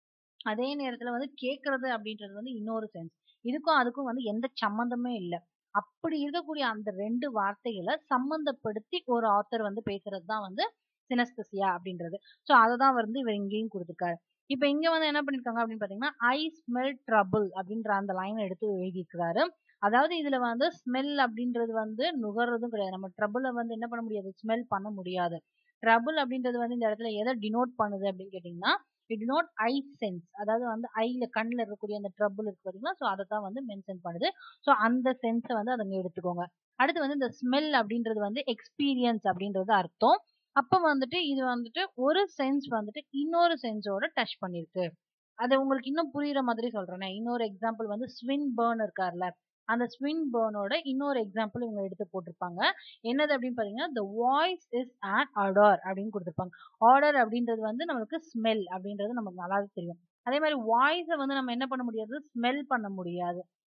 அதே நேரத்துல வந்து கேட்கறது அப்படின்றது வந்து இன்னொரு சென்ஸ். இதுக்கும் அதுக்கும் வந்து எந்த சம்பந்தமே இல்லை. அப்படி இருக்கக்கூடிய அந்த ரெண்டு வார்த்தைகளை சம்பந்தப்படுத்தி ஒரு ஆத்தர் வந்து பேசுறது தான் வந்து சினஸ்தசியா அப்படின்றது. ஸோ அதை தான் வந்து இவர் இங்கேயும் கொடுத்துருக்காரு. இப்ப இங்க வந்து என்ன பண்ணிருக்காங்க அப்படின்னு பாத்தீங்கன்னா, ஐ ஸ்மெல் ட்ரபிள் அப்படின்ற அந்த லைன் எடுத்து எழுதியிருக்கிறாரு. அதாவது இதுல வந்து ஸ்மெல் அப்படின்றது வந்து நுகர்றதும் கிடையாது. நம்ம ட்ரபிளை வந்து என்ன பண்ண முடியாது, ஸ்மெல் பண்ண முடியாது. ட்ரபிள் அப்படின்றது வந்து இந்த இடத்துல எதை டினோட் பண்ணுது அப்படின்னு கேட்டீங்கன்னா, இட் டினோட் ஐ சென்ஸ். அதாவது வந்து ஐல கண்ணில் இருக்கக்கூடிய அந்த ட்ரபிள் இருக்கு பாத்தீங்களா, ஸோ அதை தான் வந்து மென்ஷன் பண்ணுது. ஸோ அந்த சென்ஸை வந்து அதை எடுத்துக்கோங்க. அடுத்து வந்து இந்த ஸ்மெல் அப்படின்றது வந்து எக்ஸ்பீரியன்ஸ் அப்படின்றது அர்த்தம். அப்ப வந்துட்டு இது வந்துட்டு ஒரு சென்ஸ் வந்துட்டு இன்னொரு சென்ஸோட டச் பண்ணிருக்கு. அது உங்களுக்கு இன்னும் புரியுற மாதிரி சொல்றேனே. இன்னொரு எக்ஸாம்பிள் வந்து ஸ்வின் பர்ன் இருக்கார்ல, அந்த ஸ்வின் பர்னோட இன்னொரு எக்ஸாம்பிள் இவங்க எடுத்து போட்டிருப்பாங்க. என்னது அப்படின்னு பாத்தீங்கன்னா, the voice is an odor அப்படின்னு கொடுத்திருப்பாங்க. ஆர்டர் அப்படின்றது வந்து நம்மளுக்கு ஸ்மெல் அப்படின்றது நமக்கு நல்லாவே தெரியும். அதே மாதிரி வாய்ஸை வந்து நம்ம என்ன பண்ண முடியாது, ஸ்மெல் பண்ண முடியாது.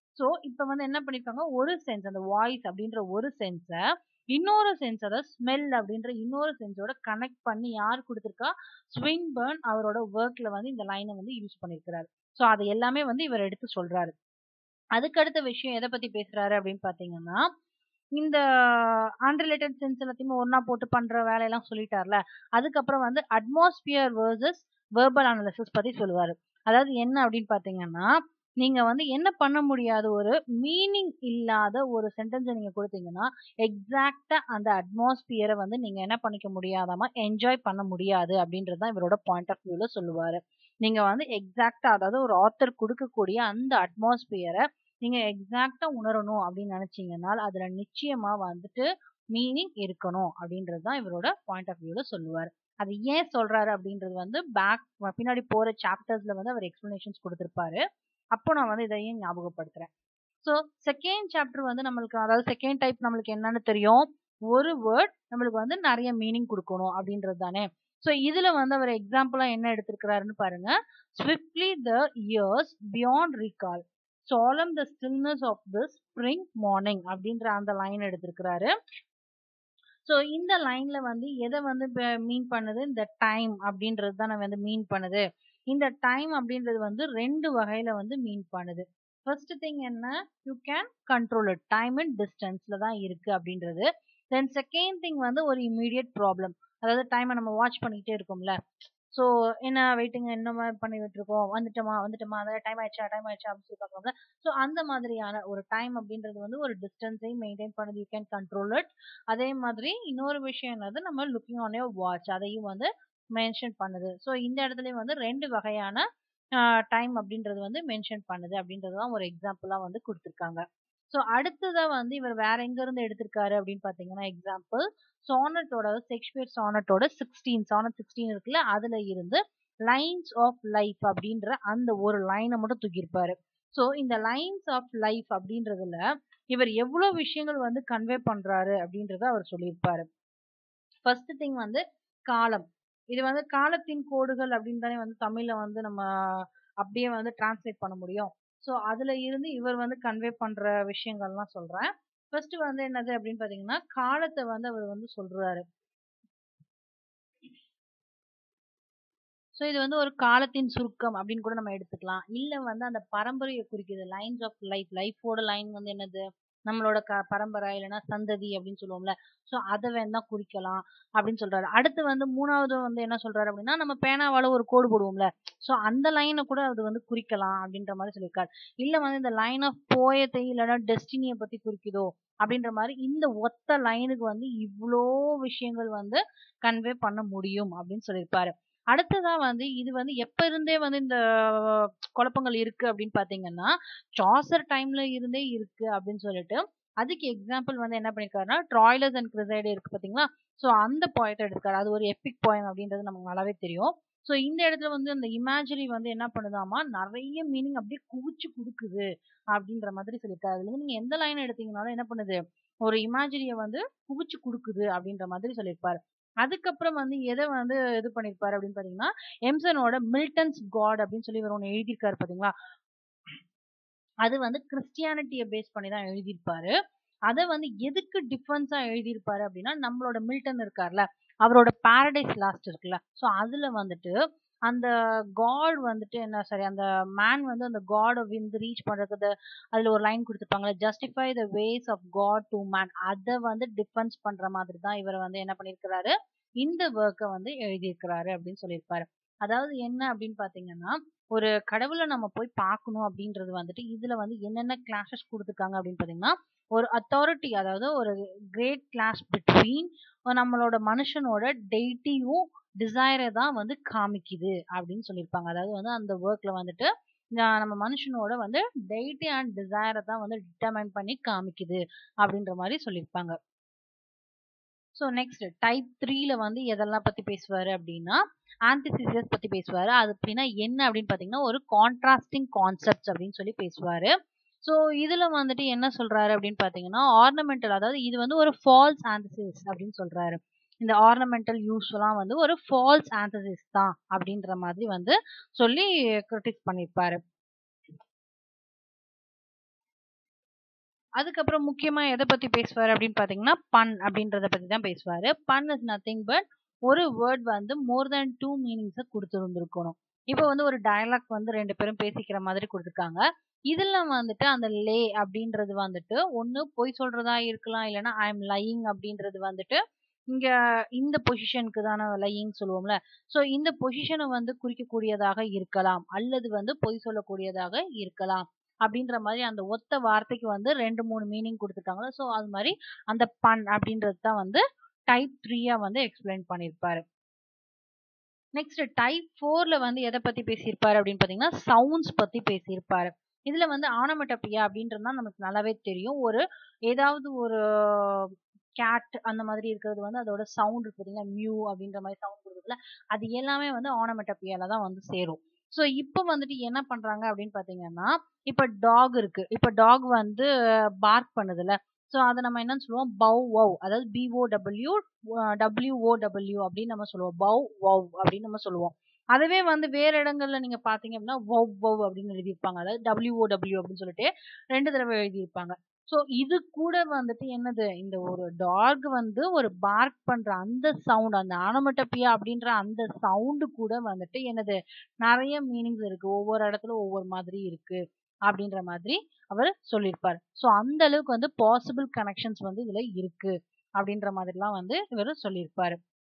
ஸோ இப்போ வந்து என்ன பண்ணிருக்காங்க, ஒரு சென்ஸ் அந்த வாய்ஸ் அப்படின்ற ஒரு சென்ஸை இன்னொரு சென்ஸ், அதாவது ஸ்மெல் அப்படின்ற இன்னொரு சென்ஸோட கனெக்ட் பண்ணி யார் கொடுத்துருக்கா, ஸ்வின்பர்ன் அவரோட ஒர்க்ல வந்து இந்த லைனை வந்து யூஸ் பண்ணிருக்கிறாரு. ஸோ அது எல்லாமே வந்து இவர் எடுத்து சொல்றாரு. அதுக்கடுத்த விஷயம் எதை பத்தி பேசுறாரு அப்படின்னு பாத்தீங்கன்னா, இந்த அன்ரிலேட்டட் சென்ஸ் எல்லாத்தையுமே ஒன்னா போட்டு பண்ற வேலையெல்லாம் சொல்லிட்டார்ல, அதுக்கப்புறம் வந்து அட்மாஸ்பியர் வேர்சஸ் வெர்பல் அனாலிசிஸ் பத்தி சொல்லுவாரு. அதாவது என்ன அப்படின்னு பாத்தீங்கன்னா, நீங்க வந்து என்ன பண்ண முடியாத ஒரு மீனிங் இல்லாத ஒரு சென்டென்ஸை நீங்க கொடுத்தீங்கன்னா எக்ஸாக்டா அந்த அட்மாஸ்பியரை வந்து நீங்க என்ன பண்ணிக்க முடியாதாமா, என்ஜாய் பண்ண முடியாது அப்படின்றதுதான் இவரோட பாயிண்ட் ஆஃப் வியூல சொல்லுவாரு. நீங்க வந்து எக்ஸாக்டா, அதாவது ஒரு ஆத்தர் கொடுக்கக்கூடிய அந்த அட்மாஸ்பியரை நீங்க எக்ஸாக்டா உணரணும் அப்படின்னு நினைச்சீங்கன்னா அதுல நிச்சயமா வந்துட்டு மீனிங் இருக்கணும் அப்படின்றதுதான் இவரோட பாயிண்ட் ஆஃப் வியூல சொல்லுவாரு. அது ஏன் சொல்றாரு அப்படின்றது வந்து பேக் பின்னாடி போற சாப்டர்ஸ்ல வந்து அவர் எக்ஸ்பிளனேஷன்ஸ் கொடுத்திருப்பாரு. அப்போ நான் வந்து இதையும் ஞாபகப்படுத்துறேன். ஸோ செகண்ட் சாப்டர் வந்து நம்மளுக்கு, அதாவது செகண்ட் டைப் நம்மளுக்கு என்னன்னு தெரியும், ஒரு வேர்ட் நம்மளுக்கு வந்து நிறைய மீனிங் கொடுக்கணும் அப்படின்றது தானே. ஸோ இதுல வந்து அவர் எக்ஸாம்பிளா என்ன எடுத்திருக்கிறாருன்னு பாருங்க. Swiftly the years beyond recall, solemn the stillness of this spring morning அப்படின்ற அந்த லைன் எடுத்திருக்கிறாரு. ஸோ இந்த லைன்ல வந்து எதை வந்து மீன் பண்ணுது, இந்த டைம் அப்படின்றது தான் வந்து மீன் பண்ணுது. இந்த டைம் அப்படின்றது வந்து ரெண்டு வகையில வந்து மீன் பண்ணுது. ஃபர்ஸ்ட் திங் என்ன, you can control it, time and டிஸ்டன்ஸ்ல தான் இருக்கு அப்படின்றது. தென் செகண்ட் திங் வந்து ஒரு இமீடியட் ப்ராப்ளம், அதாவது டைமை நம்ம வாட்ச் பண்ணிக்கிட்டே இருக்கோம்ல, ஸோ என்ன வெயிட்டிங் என்ன மாதிரி பண்ணிட்டு இருக்கோம், வந்துட்டோமா வந்துட்டோமா அதாவது டைம் ஆயிடுச்சா டைம் ஆயிடுச்சா அப்படின்னு சொல்லி பார்க்கலாம்ல. ஸோ அந்த மாதிரியான ஒரு டைம் அப்படின்றது வந்து ஒரு டிஸ்டன்ஸையும் மெயின்டைன் பண்ணுது, யூ கேன் கண்ட்ரோல் இட். அதே மாதிரி இன்னொரு விஷயம் என்னது, நம்ம லுக்கிங் ஆன் யோர் வாட்ச், அதையும் வந்து மென்ஷன் பண்ணுது. ஸோ இந்த இடத்துலயும் வந்து ரெண்டு வகையான டைம் அப்படின்றது வந்து மென்ஷன் பண்ணுது அப்படின்றது தான் ஒரு எக்ஸாம்பிளா வந்து கொடுத்துருக்காங்க. ஸோ அடுத்ததா வந்து இவர் வேற எங்க இருந்து எடுத்திருக்காரு அப்படின்னு பாத்தீங்கன்னா, எக்ஸாம்பிள் சானட்டோட, ஷேக்ஸ்பியர் சானட்டோட சிக்ஸ்டீன் சானட் சிக்ஸ்டீன் இருக்குல்ல, அதுல இருந்து லைன்ஸ் ஆஃப் லைஃப் அப்படின்ற அந்த ஒரு லைனை மட்டும் தூக்கியிருப்பாரு. ஸோ இந்த லைன்ஸ் ஆஃப் லைஃப் அப்படின்றதுல இவர் எவ்வளவு விஷயங்கள் வந்து கன்வே பண்றாரு அப்படின்றத அவர் சொல்லியிருப்பாரு. ஃபர்ஸ்ட் திங் வந்து காலம், இது வந்து காலத்தின் கோடுகள் அப்படின்னு தானே வந்து தமிழ்ல வந்து நம்ம அப்படியே வந்து டிரான்ஸ்லேட் பண்ண முடியும். ஸோ அதுல இருந்து இவர் வந்து கன்வே பண்ற விஷயங்கள்லாம் சொல்றேன். ஃபர்ஸ்ட் வந்து என்னது அப்படின்னு பாத்தீங்கன்னா, காலத்தை வந்து அவர் வந்து சொல்றாரு. ஸோ இது வந்து ஒரு காலத்தின் சுருக்கம் அப்படின்னு கூட நம்ம எடுத்துக்கலாம். இல்ல வந்து அந்த பரம்பரையை குறிக்குது, லைன்ஸ் ஆஃப் லைஃப், லைஃபோட லைன் வந்து என்னது, நம்மளோட க பரம்பரை இல்லைன்னா சந்ததி அப்படின்னு சொல்லுவோம்ல. ஸோ அதை வேணா குறிக்கலாம் அப்படின்னு சொல்றாரு. அடுத்து வந்து மூணாவது வந்து என்ன சொல்றாரு அப்படின்னா, நம்ம பேனாவால ஒரு கோடு போடுவோம்ல, ஸோ அந்த லைனை கூட அது வந்து குறிக்கலாம் அப்படின்ற மாதிரி சொல்லியிருக்காரு. இல்ல வந்து இந்த லைன் ஆஃப் போயத்தை இல்லைன்னா டெஸ்டினியை பத்தி குறிக்குதோ அப்படின்ற மாதிரி இந்த ஒத்த லைனுக்கு வந்து இவ்வளோ விஷயங்கள் வந்து கன்வே பண்ண முடியும் அப்படின்னு சொல்லியிருப்பாரு. அடுத்ததா வந்து இது வந்து எப்ப இருந்தே வந்து இந்த குழப்பங்கள் இருக்கு அப்படின்னு பாத்தீங்கன்னா, சாசர் டைம்ல இருந்தே இருக்கு அப்படின்னு சொல்லிட்டு, அதுக்கு எக்ஸாம்பிள் வந்து என்ன பண்ணிருக்காருன்னா, ட்ராய்லஸ் அண்ட் கிரிசைடு இருக்கு பாத்தீங்களா, சோ அந்த பாயிண்ட் எடுத்துக்காரு. அது ஒரு எபிக் பாயிண்ட் அப்படின்றது நமக்கு நல்லாவே தெரியும். சோ இந்த இடத்துல வந்து அந்த இமேஜரி வந்து என்ன பண்ணுதாமா, நிறைய மீனிங் அப்படியே குவிச்சு கொடுக்குது அப்படின்ற மாதிரி சொல்லியிருக்காரு. அதுல இருந்து நீங்க எந்த லைன் எடுத்தீங்கனாலும் என்ன பண்ணுது, ஒரு இமேஜரிய வந்து குவிச்சு கொடுக்குது அப்படின்ற மாதிரி சொல்லியிருப்பாரு. அதுக்கப்புறம் வந்து எதை வந்து இது பண்ணிருப்பாரு அப்படின்னு பாத்தீங்கன்னா, எம்சனோட மில்டன்ஸ் காட் அப்படின்னு சொல்லி இவர் ஒண்ணு எழுதியிருக்காரு பாத்தீங்களா, அது வந்து கிறிஸ்டியானிட்டியை பேஸ் பண்ணி தான் எழுதியிருப்பாரு. அதை வந்து எதுக்கு டிஃபரன்ஸா எழுதியிருப்பாரு அப்படின்னா, நம்மளோட மில்டன் இருக்கார்ல, அவரோட பாரடைஸ் லாஸ்ட் இருக்குல்ல, ஸோ அதுல வந்துட்டு அந்த காட் வந்துட்டு என்ன, சரி அந்த மேன் வந்து அந்த காடை வந்து ரீச் பண்றது, அதுல ஒரு லைன் கொடுத்துருப்பாங்களே, justify the ways of God to man, அதை வந்து டிஃபென்ஸ் பண்ற மாதிரி தான் இவர் வந்து என்ன பண்ணிருக்கிறாரு, இந்த ஒர்க்கை வந்து எழுதியிருக்கிறாரு அப்படின்னு சொல்லியிருப்பாரு. அதாவது என்ன அப்படின்னு பாத்தீங்கன்னா, ஒரு கடவுளை நம்ம போய் பார்க்கணும் அப்படின்றது வந்துட்டு இதுல வந்து என்னென்ன கிளாஷஸ் கொடுத்துருக்காங்க அப்படின்னு பாத்தீங்கன்னா, ஒரு அத்தாரிட்டி, அதாவது ஒரு கிரேட் கிளாஷ் பிட்வீன் நம்மளோட மனுஷனோட டெய்ட்டியும் டிசைரை தான் வந்து காமிக்குது அப்படின்னு சொல்லியிருப்பாங்க. அதாவது வந்து அந்த ஒர்க்ல வந்துட்டு நம்ம மனுஷனோட வந்து டெய்ட்டி அண்ட் டிசைரை தான் வந்து டிட்டர்மைன் பண்ணி காமிக்குது அப்படின்ற மாதிரி சொல்லியிருப்பாங்க. ஸோ நெக்ஸ்ட் டைப் த்ரீல வந்து எதெல்லாம் பத்தி பேசுவாரு அப்படின்னா, ஆன்டிசிசியஸ் பத்தி பேசுவாரு. அது அப்படின்னா என்ன அப்படின்னு பாத்தீங்கன்னா, ஒரு கான்ட்ராஸ்டிங் கான்செப்ட்ஸ் அப்படின்னு சொல்லி பேசுவாரு. ஸோ இதுல வந்துட்டு என்ன சொல்றாரு அப்படின்னு பாத்தீங்கன்னா, ஆர்னமெண்டல், அதாவது இது வந்து ஒரு ஃபால்ஸ் ஆன்டிசிஸ் அப்படின்னு சொல்றாரு. இந்த ஆர்னமெண்டல் யூஸ்வலா வந்து ஒரு ஃபால்ஸ் ஆன்டிசிஸ் தான் அப்படின்ற மாதிரி வந்து சொல்லி கிரிட்டிக் பண்ணிருப்பாரு. அதுக்கப்புறம் முக்கியமா எதை பத்தி பேசுவாரு அப்படின்னு பாத்தீங்கன்னா பன் அப்படின்றத பத்தி தான் பேசுவாரு. பன் இஸ் நத்திங் பட் ஒரு வேர்ட் வந்து மோர் தேன் டூ மீனிங்ஸை கொடுத்துருந்துருக்கணும். இப்போ வந்து ஒரு டயலாக் வந்து ரெண்டு பேரும் பேசிக்கிற மாதிரி கொடுத்துருக்காங்க. இதுல வந்துட்டு அந்த லே அப்படின்றது வந்துட்டு ஒண்ணு பொய் சொல்றதா இருக்கலாம், இல்லைன்னா ஐ எம் லையிங் அப்படின்றது வந்துட்டு இங்க இந்த பொசிஷனுக்கு தானே லையிங் சொல்லுவோம்ல. சோ இந்த பொசிஷனை வந்து குறிக்கக்கூடியதாக இருக்கலாம், அல்லது வந்து பொய் சொல்லக்கூடியதாக இருக்கலாம் அப்படின்ற மாதிரி அந்த ஒத்த வார்த்தைக்கு வந்து ரெண்டு மூணு மீனிங் கொடுத்துருக்காங்க. ஸோ அது மாதிரி அந்த பன் அப்படின்றது தான் வந்து டைப் த்ரீயா வந்து எக்ஸ்பிளைன் பண்ணியிருப்பாரு. நெக்ஸ்ட் டைப் ஃபோர்ல வந்து எதை பத்தி பேசியிருப்பாரு அப்படின்னு பாத்தீங்கன்னா சவுண்ட்ஸ் பத்தி பேசியிருப்பாரு. இதுல வந்து ஆனமட்டப்பியா அப்படின்றதுதான் நமக்கு நல்லாவே தெரியும். ஒரு ஏதாவது ஒரு கேட் அந்த மாதிரி இருக்கிறது வந்து அதோட சவுண்ட் இருக்கு பார்த்தீங்களா, மியூ அப்படின்ற மாதிரி சவுண்ட் கொடுக்குதுல, அது எல்லாமே வந்து ஆனமட்டப்பியால தான் வந்து சேரும். ஸோ இப்போ வந்துட்டு என்ன பண்றாங்க அப்படின்னு பாத்தீங்கன்னா, இப்ப டாக் இருக்கு. இப்ப டாக் வந்து பார்க் பண்ணுதுல, ஸோ அதை நம்ம என்னன்னு சொல்லுவோம், பவ் வவ், அதாவது பிஓ டபிள்யூ டபிள்யூஓ டபிள்யூ அப்படின்னு நம்ம சொல்லுவோம். பவ் வவ் அப்படின்னு நம்ம சொல்லுவோம். அதுவே வந்து வேற இடங்கள்ல நீங்க பாத்தீங்க அப்படின்னா வவ் வவ் அப்படின்னு எழுதியிருப்பாங்க. அதாவது டபிள்யூஓ டபிள்யூ அப்படின்னு சொல்லிட்டு ரெண்டு தடவை எழுதியிருப்பாங்க. ஸோ இது கூட வந்துட்டு என்னது, இந்த ஒரு டாக் வந்து ஒரு பார்க் பண்ற அந்த சவுண்ட், அந்த ஆனமட்டப்பியா அப்படின்ற அந்த சவுண்டு கூட வந்துட்டு என்னது நிறைய மீனிங்ஸ் இருக்கு. ஒவ்வொரு இடத்துல ஒவ்வொரு மாதிரி இருக்கு அப்படின்ற மாதிரி அவர் சொல்லியிருப்பார். ஸோ அந்த அளவுக்கு வந்து பாசிபிள் கனெக்ஷன்ஸ் வந்து இதுல இருக்கு அப்படின்ற மாதிரிலாம் வந்து இவர் சொல்லியிருப்பாரு.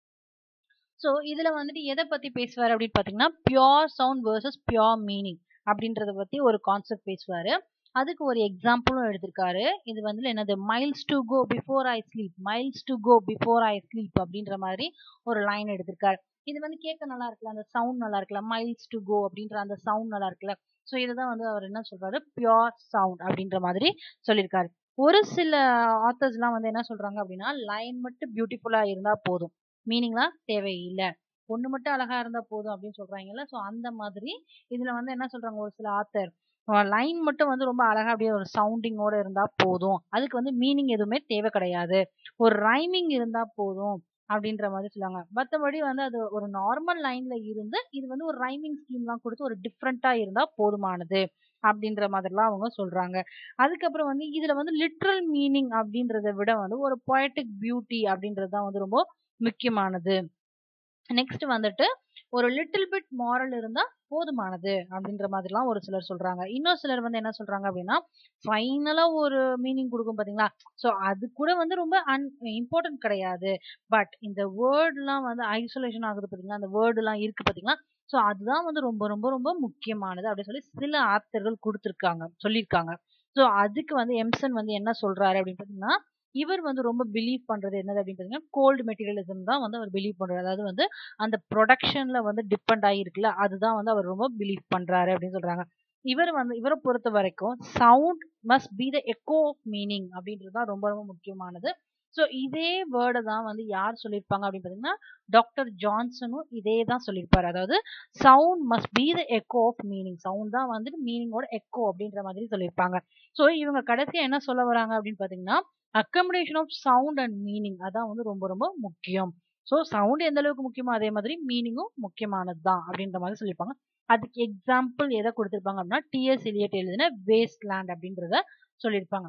ஸோ இதுல வந்துட்டு எதை பத்தி பேசுவாரு அப்படின்னு பாத்தீங்கன்னா pure sound versus pure meaning அப்படின்றத பத்தி ஒரு கான்செப்ட் பேசுவாரு. அதுக்கு ஒரு எக்ஸாம்பிளும் எடுத்திருக்காரு. இது வந்து என்னது, miles to go before I sleep, miles to go before I sleep அப்படின்ற மாதிரி ஒரு லைன் எடுத்திருக்காரு. இது வந்து கேட்க நல்லா இருக்குல்ல, அந்த சவுண்ட் நல்லா இருக்குல்ல, மைல்ஸ் டு கோ அப்படின்ற அந்த சவுண்ட் நல்லா இருக்குல்ல. ஸோ இதுதான் வந்து அவர் என்ன சொல்றாரு, பியோர் சவுண்ட் அப்படின்ற மாதிரி சொல்லியிருக்காரு. ஒரு சில ஆத்தர்ஸ் எல்லாம் வந்து என்ன சொல்றாங்க அப்படின்னா, லைன் மட்டும் பியூட்டிஃபுல்லா இருந்தா போதும், மீனிங்லாம் தேவையில்லை, ஒண்ணு மட்டும் அழகா இருந்தா போதும் அப்படின்னு சொல்றாங்கல்ல. ஸோ அந்த மாதிரி இதுல வந்து என்ன சொல்றாங்க ஒரு சில ஆத்தர், லைன் மட்டும் வந்து ரொம்ப அழகா அப்படியே ஒரு சவுண்டிங்கோட இருந்தா போதும், அதுக்கு வந்து மீனிங் எதுவுமே தேவை கிடையாது, ஒரு ரைமிங் இருந்தா போதும் அப்படின்ற மாதிரி சொல்லுவாங்க. மற்றபடி வந்து அது ஒரு நார்மல் லைன்ல இருந்து இது வந்து ஒரு ரைமிங் ஸ்கீம்லாம் கொடுத்து ஒரு டிஃப்ரெண்டா இருந்தா போதுமானது அப்படின்ற மாதிரிலாம் அவங்க சொல்றாங்க. அதுக்கப்புறம் வந்து இதுல வந்து லிட்ரல் மீனிங் அப்படின்றத விட வந்து ஒரு பொயட்டிக் பியூட்டி அப்படின்றது தான் வந்து ரொம்ப முக்கியமானது. நெக்ஸ்ட் வந்துட்டு ஒரு லிட்டில் பிட் மாரல் இருந்தா போதுமானது அப்படின்ற மாதிரிலாம் ஒரு சிலர் சொல்றாங்க. இன்னொரு சிலர் வந்து என்ன சொல்றாங்க அப்படின்னா, ஃபைனலா ஒரு மீனிங் கொடுக்கும் பாத்தீங்களா, சோ அது கூட வந்து ரொம்ப அன் இம்பார்ட்டன்ட் கிடையாது, பட் இந்த வேர்ட் எல்லாம் வந்து ஐசோலேஷன் ஆகுது பாத்தீங்களா, அந்த வேர்டு எல்லாம் இருக்கு பாத்தீங்களா, சோ அதுதான் வந்து ரொம்ப ரொம்ப ரொம்ப முக்கியமானது அப்படின்னு சொல்லி சில ஆத்தர்கள் கொடுத்திருக்காங்க, சொல்லியிருக்காங்க. சோ அதுக்கு வந்து எம்சன் வந்து என்ன சொல்றாரு அப்படின்னு பாத்தீங்கன்னா, இவர் வந்து ரொம்ப பிலீவ் பண்றது என்னது அப்படின்னு பாத்தீங்கன்னா கோல்டு மெட்டீரியலிசம் தான் வந்து அவர் பிலீவ் பண்றாரு. அதாவது வந்து அந்த ப்ரொடக்ஷன்ல வந்து டிபெண்ட் ஆகிருக்குல்ல, அதுதான் வந்து அவர் ரொம்ப பிலீவ் பண்றாரு அப்படின்னு சொல்றாங்க. இவர் வந்து இவரை பொறுத்த வரைக்கும் sound must be the echo of meaning அப்படின்றது தான் ரொம்ப ரொம்ப முக்கியமானது. ஸோ இதே வேர்டை தான் வந்து யார் சொல்லியிருப்பாங்க அப்படின்னு பார்த்தீங்கன்னா டாக்டர் ஜான்சனும் இதே தான் சொல்லியிருப்பாரு. அதாவது sound must be the echo of meaning, sound தான் வந்துட்டு மீனிங்கோட எக்கோ அப்படின்ற மாதிரி சொல்லியிருப்பாங்க. ஸோ இவங்க கடைசியா என்ன சொல்ல வராங்க அப்படின்னு பார்த்தீங்கன்னா accommodation of sound and meaning அதான் வந்து ரொம்ப ரொம்ப முக்கியம். ஸோ சவுண்ட் எந்த அளவுக்கு முக்கியமோ அதே மாதிரி மீனிங்கும் முக்கியமானது தான் அப்படின்ற மாதிரி சொல்லியிருப்பாங்க. அதுக்கு எக்ஸாம்பிள் எதை கொடுத்திருப்பாங்க அப்படின்னா டிஎஸ் எலியட் எழுதின வேஸ்ட் லேண்ட் அப்படின்றத சொல்லியிருப்பாங்க.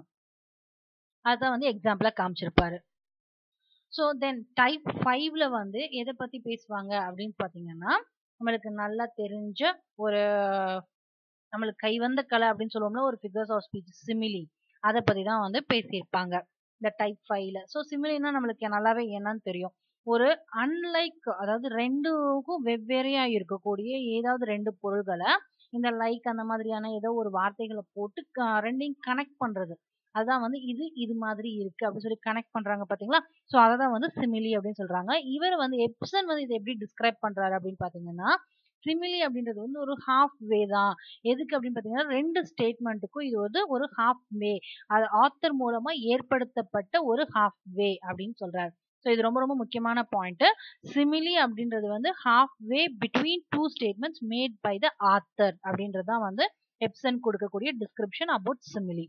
அதான் வந்து எக்ஸாம்பிளா காமிச்சிருப்பாரு. ஸோ தென் டைப் ஃபைவ்ல வந்து எதை பத்தி பேசுவாங்க அப்படின்னு பாத்தீங்கன்னா நம்மளுக்கு நல்லா தெரிஞ்ச ஒரு நம்மளுக்கு கைவந்த கலை அப்படின்னு சொல்லுவோம்ல, ஒரு ஃபிகர்ஸ் ஆஃப் ஸ்பீச் சிமிலி, அதை பத்தி தான் வந்து பேசியிருப்பாங்க இந்த டைப் ஃபைவ்ல. ஸோ சிமிலினா நம்மளுக்கு நல்லாவே என்னன்னு தெரியும், ஒரு அன்லைக், அதாவது ரெண்டுக்கும் வெவ்வேறையா இருக்கக்கூடிய ஏதாவது ரெண்டு பொருள்களை இந்த லைக் அந்த மாதிரியான ஏதோ ஒரு வார்த்தைகளை போட்டு ரெண்டையும் கனெக்ட் பண்றது, அதுதான் வந்து இது இது மாதிரி இருக்கு அப்படின்னு சொல்லி கனெக்ட் பண்றாங்க பாத்தீங்களா. ஸோ அதை தான் வந்து சிமிலி அப்படின்னு சொல்றாங்க. இவர் வந்து எப்சன் வந்து இதை எப்படி டிஸ்கிரைப் பண்றாரு அப்படின்னு பாத்தீங்கன்னா சிமிலி அப்படின்றது வந்து ஒரு ஹாஃப் வே தான். எதுக்கு அப்படின்னு பாத்தீங்கன்னா ரெண்டு ஸ்டேட்மெண்ட்டுக்கும் இது வந்து ஒரு ஹாஃப் வே, அது ஆத்தர் மூலமா ஏற்படுத்தப்பட்ட ஒரு ஹாஃப் வே அப்படின்னு சொல்றாரு. ஸோ இது ரொம்ப ரொம்ப முக்கியமான பாயிண்ட். சிமிலி அப்படின்றது வந்து half way between two statements made by the author அப்படின்றது தான் வந்து எப்சன் கொடுக்கக்கூடிய டிஸ்கிரிப்ஷன் அபவுட் சிமிலி.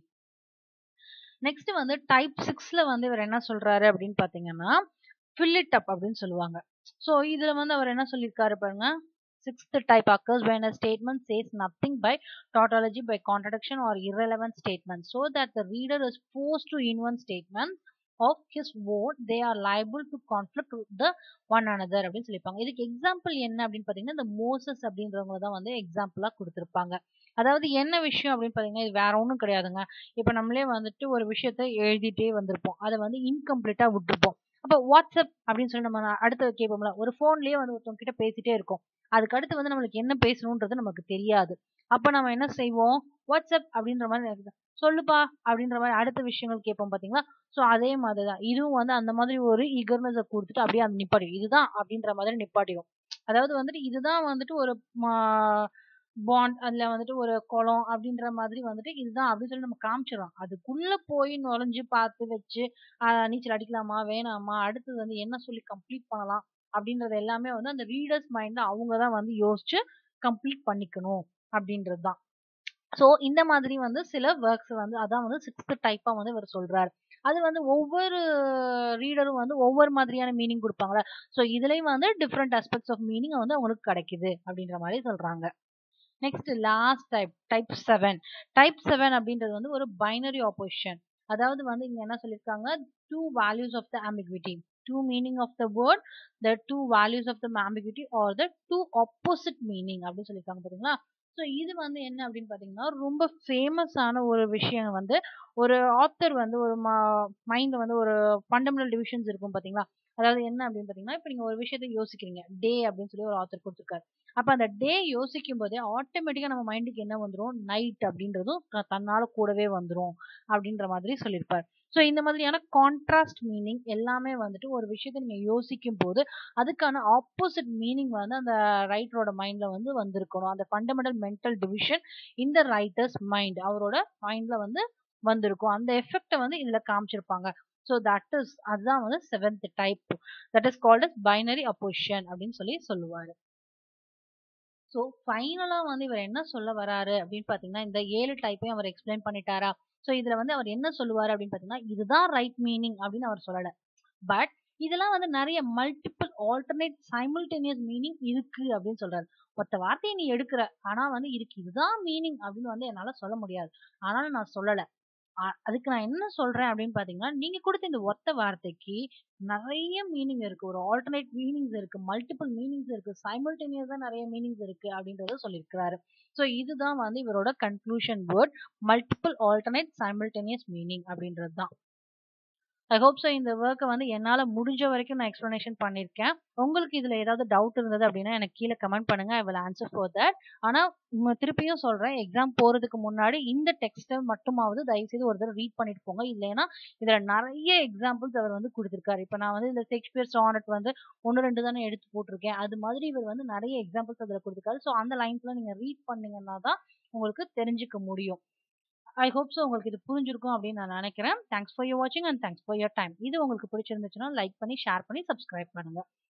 நெக்ஸ்ட் வந்து டைப் சிக்ஸ்ல வந்து இவர் என்ன சொல்றாரு அப்படின்னு பாத்தீங்கன்னா ஃபில் இட் அப் அப்படின்னு சொல்லுவாங்க. ஸோ இதுல வந்து அவர் என்ன சொல்லியிருக்காரு பாருங்க, sixth type occurs when a statement says nothing by tautology, by contradiction or irrelevant statement, so that the reader is forced to invent statement of his own. They are liable to conflict with the one another அப்படின்னு சொல்லியிருப்பாங்க. இதுக்கு example என்ன அப்படின்னு பாத்தீங்கன்னா, இந்த Moses அப்படின்றவங்க தான் வந்து எக்ஸாம்பிளா கொடுத்திருப்பாங்க. அதாவது என்ன விஷயம் அப்படின்னு பாத்தீங்கன்னா, இது வேற ஒன்றும் கிடையாதுங்க. இப்ப நம்மளே வந்துட்டு ஒரு விஷயத்த எழுதிட்டே வந்திருப்போம், அதை வந்து இன்கம்ப்ளீட்டா விட்டுருப்போம். அப்ப வாட்ஸ்அப் அப்படின்னு சொல்லி நம்ம அடுத்து கேட்போம்ல, ஒரு போன்லயே வந்து ஒருத்தவங்க கிட்ட பேசிட்டே இருக்கோம், அதுக்கு அடுத்து வந்து நம்மளுக்கு என்ன பேசணும்ன்றது நமக்கு தெரியாது. அப்ப நம்ம என்ன செய்வோம், வாட்ஸ்அப் அப்படின்ற மாதிரி சொல்லுப்பா அப்படின்ற மாதிரி அடுத்த விஷயங்கள் கேட்போம் பாத்தீங்களா. சோ அதே மாதிரிதான் இதுவும் வந்து அந்த மாதிரி ஒரு ஈகர்னஸை கொடுத்துட்டு அப்படியே அந்த நிப்பாட்டி இதுதான் அப்படின்ற மாதிரி நிப்பாட்டிடும். அதாவது வந்துட்டு இதுதான் வந்துட்டு ஒரு பாண்ட், அதுல வந்துட்டு ஒரு குளம் அப்படின்ற மாதிரி வந்துட்டு இதுதான் அப்படின்னு சொல்லி நம்ம காமிச்சிடறோம். அதுக்குள்ள போய் நுழைஞ்சு பார்த்து வச்சு ஆஹ் நீச்சல் அடிக்கலாமா வேணாமா, அடுத்தது வந்து என்ன சொல்லி கம்ப்ளீட் பண்ணலாம் அப்படின்றது எல்லாமே வந்து அந்த ரீடர்ஸ் மைண்ட்ல அவங்கதான் வந்து யோசிச்சு கம்ப்ளீட் பண்ணிக்கணும் அப்படின்றது தான். சோ இந்த மாதிரி வந்து சில ஒர்க்ஸ் வந்து அதான் வந்து சிக்ஸ்த் டைப்பா வந்து இவர் சொல்றாரு. அது வந்து ஒவ்வொரு ரீடரும் வந்து ஒவ்வொரு மாதிரியான மீனிங் கொடுப்பாங்களா. சோ இதுலயும் வந்து டிஃப்ரெண்ட் ஆஸ்பெக்ட்ஸ் ஆஃப் மீனிங் வந்து அவங்களுக்கு கிடைக்குது அப்படின்ற மாதிரி சொல்றாங்க. Next last type, type seven. Type seven அப்படின்றது வந்து ஒரு பைனரி ஆப்போசிஷன். அதாவது வந்து இங்க என்ன சொல்லியிருக்காங்க, two values of the ambiguity, two meaning of the word, the two values of the ambiguity are the two opposite meaning அப்படின்னு சொல்லியிருக்காங்க பாத்தீங்களா. ஸோ இது வந்து என்ன அப்படின்னு பாத்தீங்கன்னா, ரொம்ப ஃபேமஸான ஒரு விஷயம் வந்து ஒரு ஆத்தர் வந்து ஒரு மைண்ட் வந்து ஒரு ஃபண்டமெண்டல் டிவிஷன்ஸ் இருக்கும் பாத்தீங்களா. அதாவது என்ன அப்படின்னு பாத்தீங்கன்னா, இப்ப நீங்க ஒரு விஷயத்த யோசிக்கிறீங்க, டே அப்படின்னு சொல்லி ஒரு ஆத்தர் கொடுத்துருக்காரு. அப்ப அந்த டே யோசிக்கும் போதே ஆட்டோமேட்டிக்கா நம்ம மைண்டுக்கு என்ன வந்துரும், நைட் அப்படின்றதும் தன்னால கூடவே வந்துரும் அப்படின்ற மாதிரி சொல்லியிருப்பாரு. ஸோ இந்த மாதிரியான கான்ட்ராஸ்ட் மீனிங் எல்லாமே வந்துட்டு ஒரு விஷயத்த நீங்க யோசிக்கும் போது அதுக்கான ஆப்போசிட் மீனிங் வந்து அந்த ரைட்டரோட மைண்ட்ல வந்து வந்திருக்கணும். அந்த ஃபண்டமெண்டல் மென்டல் டிவிஷன் இந்த ரைட்டர்ஸ் மைண்ட், அவரோட மைண்ட்ல வந்து வந்திருக்கும். அந்த எஃபெக்ட வந்து இதுல காமிச்சிருப்பாங்க. ஸோ தட் இஸ் அதுதான் வந்து seventh type, that is called as binary opposition அப்படின்னு சொல்லி சொல்லுவாரு. ஸோ ஃபைனலா வந்து இவர் என்ன சொல்ல வராரு அப்படின்னு பாத்தீங்கன்னா, இந்த ஏழு டைப்பையும் அவர் எக்ஸ்பிளைன் பண்ணிட்டாரா. ஸோ இதுல வந்து அவர் என்ன சொல்லுவாரு அப்படின்னு பாத்தீங்கன்னா, இதுதான் ரைட் மீனிங் அப்படின்னு அவர் சொல்லல. பட் இதெல்லாம் வந்து நிறைய மல்டிபிள் ஆல்டர்னேட் சைமல்டேனியஸ் மீனிங் இருக்கு அப்படின்னு சொல்றாரு. ஒத்த வார்த்தையை நீ எடுக்கிற, ஆனா வந்து இருக்கு இதுதான் மீனிங் அப்படின்னு வந்து என்னால சொல்ல முடியாது, ஆனாலும் நான் சொல்லல. அதுக்கு நான் என்ன சொல்றேன் அப்படின்னு பாத்தீங்கன்னா, நீங்க கொடுத்த இந்த ஒத்த வார்த்தைக்கு நிறைய மீனிங் இருக்கு, ஒரு ஆல்டர்னேட் மீனிங்ஸ் இருக்கு, மல்டிபிள் மீனிங்ஸ் இருக்கு, சைமல்டேனியஸா நிறைய மீனிங்ஸ் இருக்கு அப்படின்றத சொல்லியிருக்கிறாரு. ஸோ இதுதான் வந்து இவரோட conclusion word, multiple alternate simultaneous meaning அப்படின்றது தான். ஐ ஹோப் ஸோ இந்த ஒர்க்கை வந்து என்னால் முடிஞ்ச வரைக்கும் நான் எக்ஸ்ப்ளனேஷன் பண்ணியிருக்கேன். உங்களுக்கு இதில் ஏதாவது டவுட் இருந்தது அப்படின்னா எனக்கு கீழே கமெண்ட் பண்ணுங்க, I will answer for that. ஆனால் திருப்பியும் சொல்கிறேன், எக்ஸாம் போகிறதுக்கு முன்னாடி இந்த டெக்ஸ்ட்டை மட்டுமாவது தயவுசெய்து ஒரு தடவை ரீட் பண்ணிட்டு போங்க. இல்லைன்னா இதில் நிறைய எக்ஸாம்பிள்ஸ் அவர் வந்து கொடுத்துருக்காரு. இப்போ நான் வந்து இந்த ஷேக்ஸ்பியர் சானட் வந்து ஒன்று ரெண்டு தானே எடுத்து போட்டிருக்கேன், அது மாதிரி இவர் வந்து நிறைய எக்ஸாம்பிள்ஸ் அதில் கொடுத்துருக்காரு. ஸோ அந்த லைன்ஸ்லாம் நீங்கள் ரீட் பண்ணீங்கன்னா தான் உங்களுக்கு தெரிஞ்சுக்க முடியும். ஐ ஹோப் ஸோ உங்களுக்கு இது புரிஞ்சிருக்கும் அப்படின்னு நான் நினைக்கிறேன். தேங்க்ஸ் ஃபார் யோர் வாட்சிங் and thanks for your time. இது உங்களுக்கு பிடிச்சிருந்துச்சுன்னா லைக் பண்ணி ஷேர் பண்ணி சப்ஸ்கிரைப் பண்ணுங்க.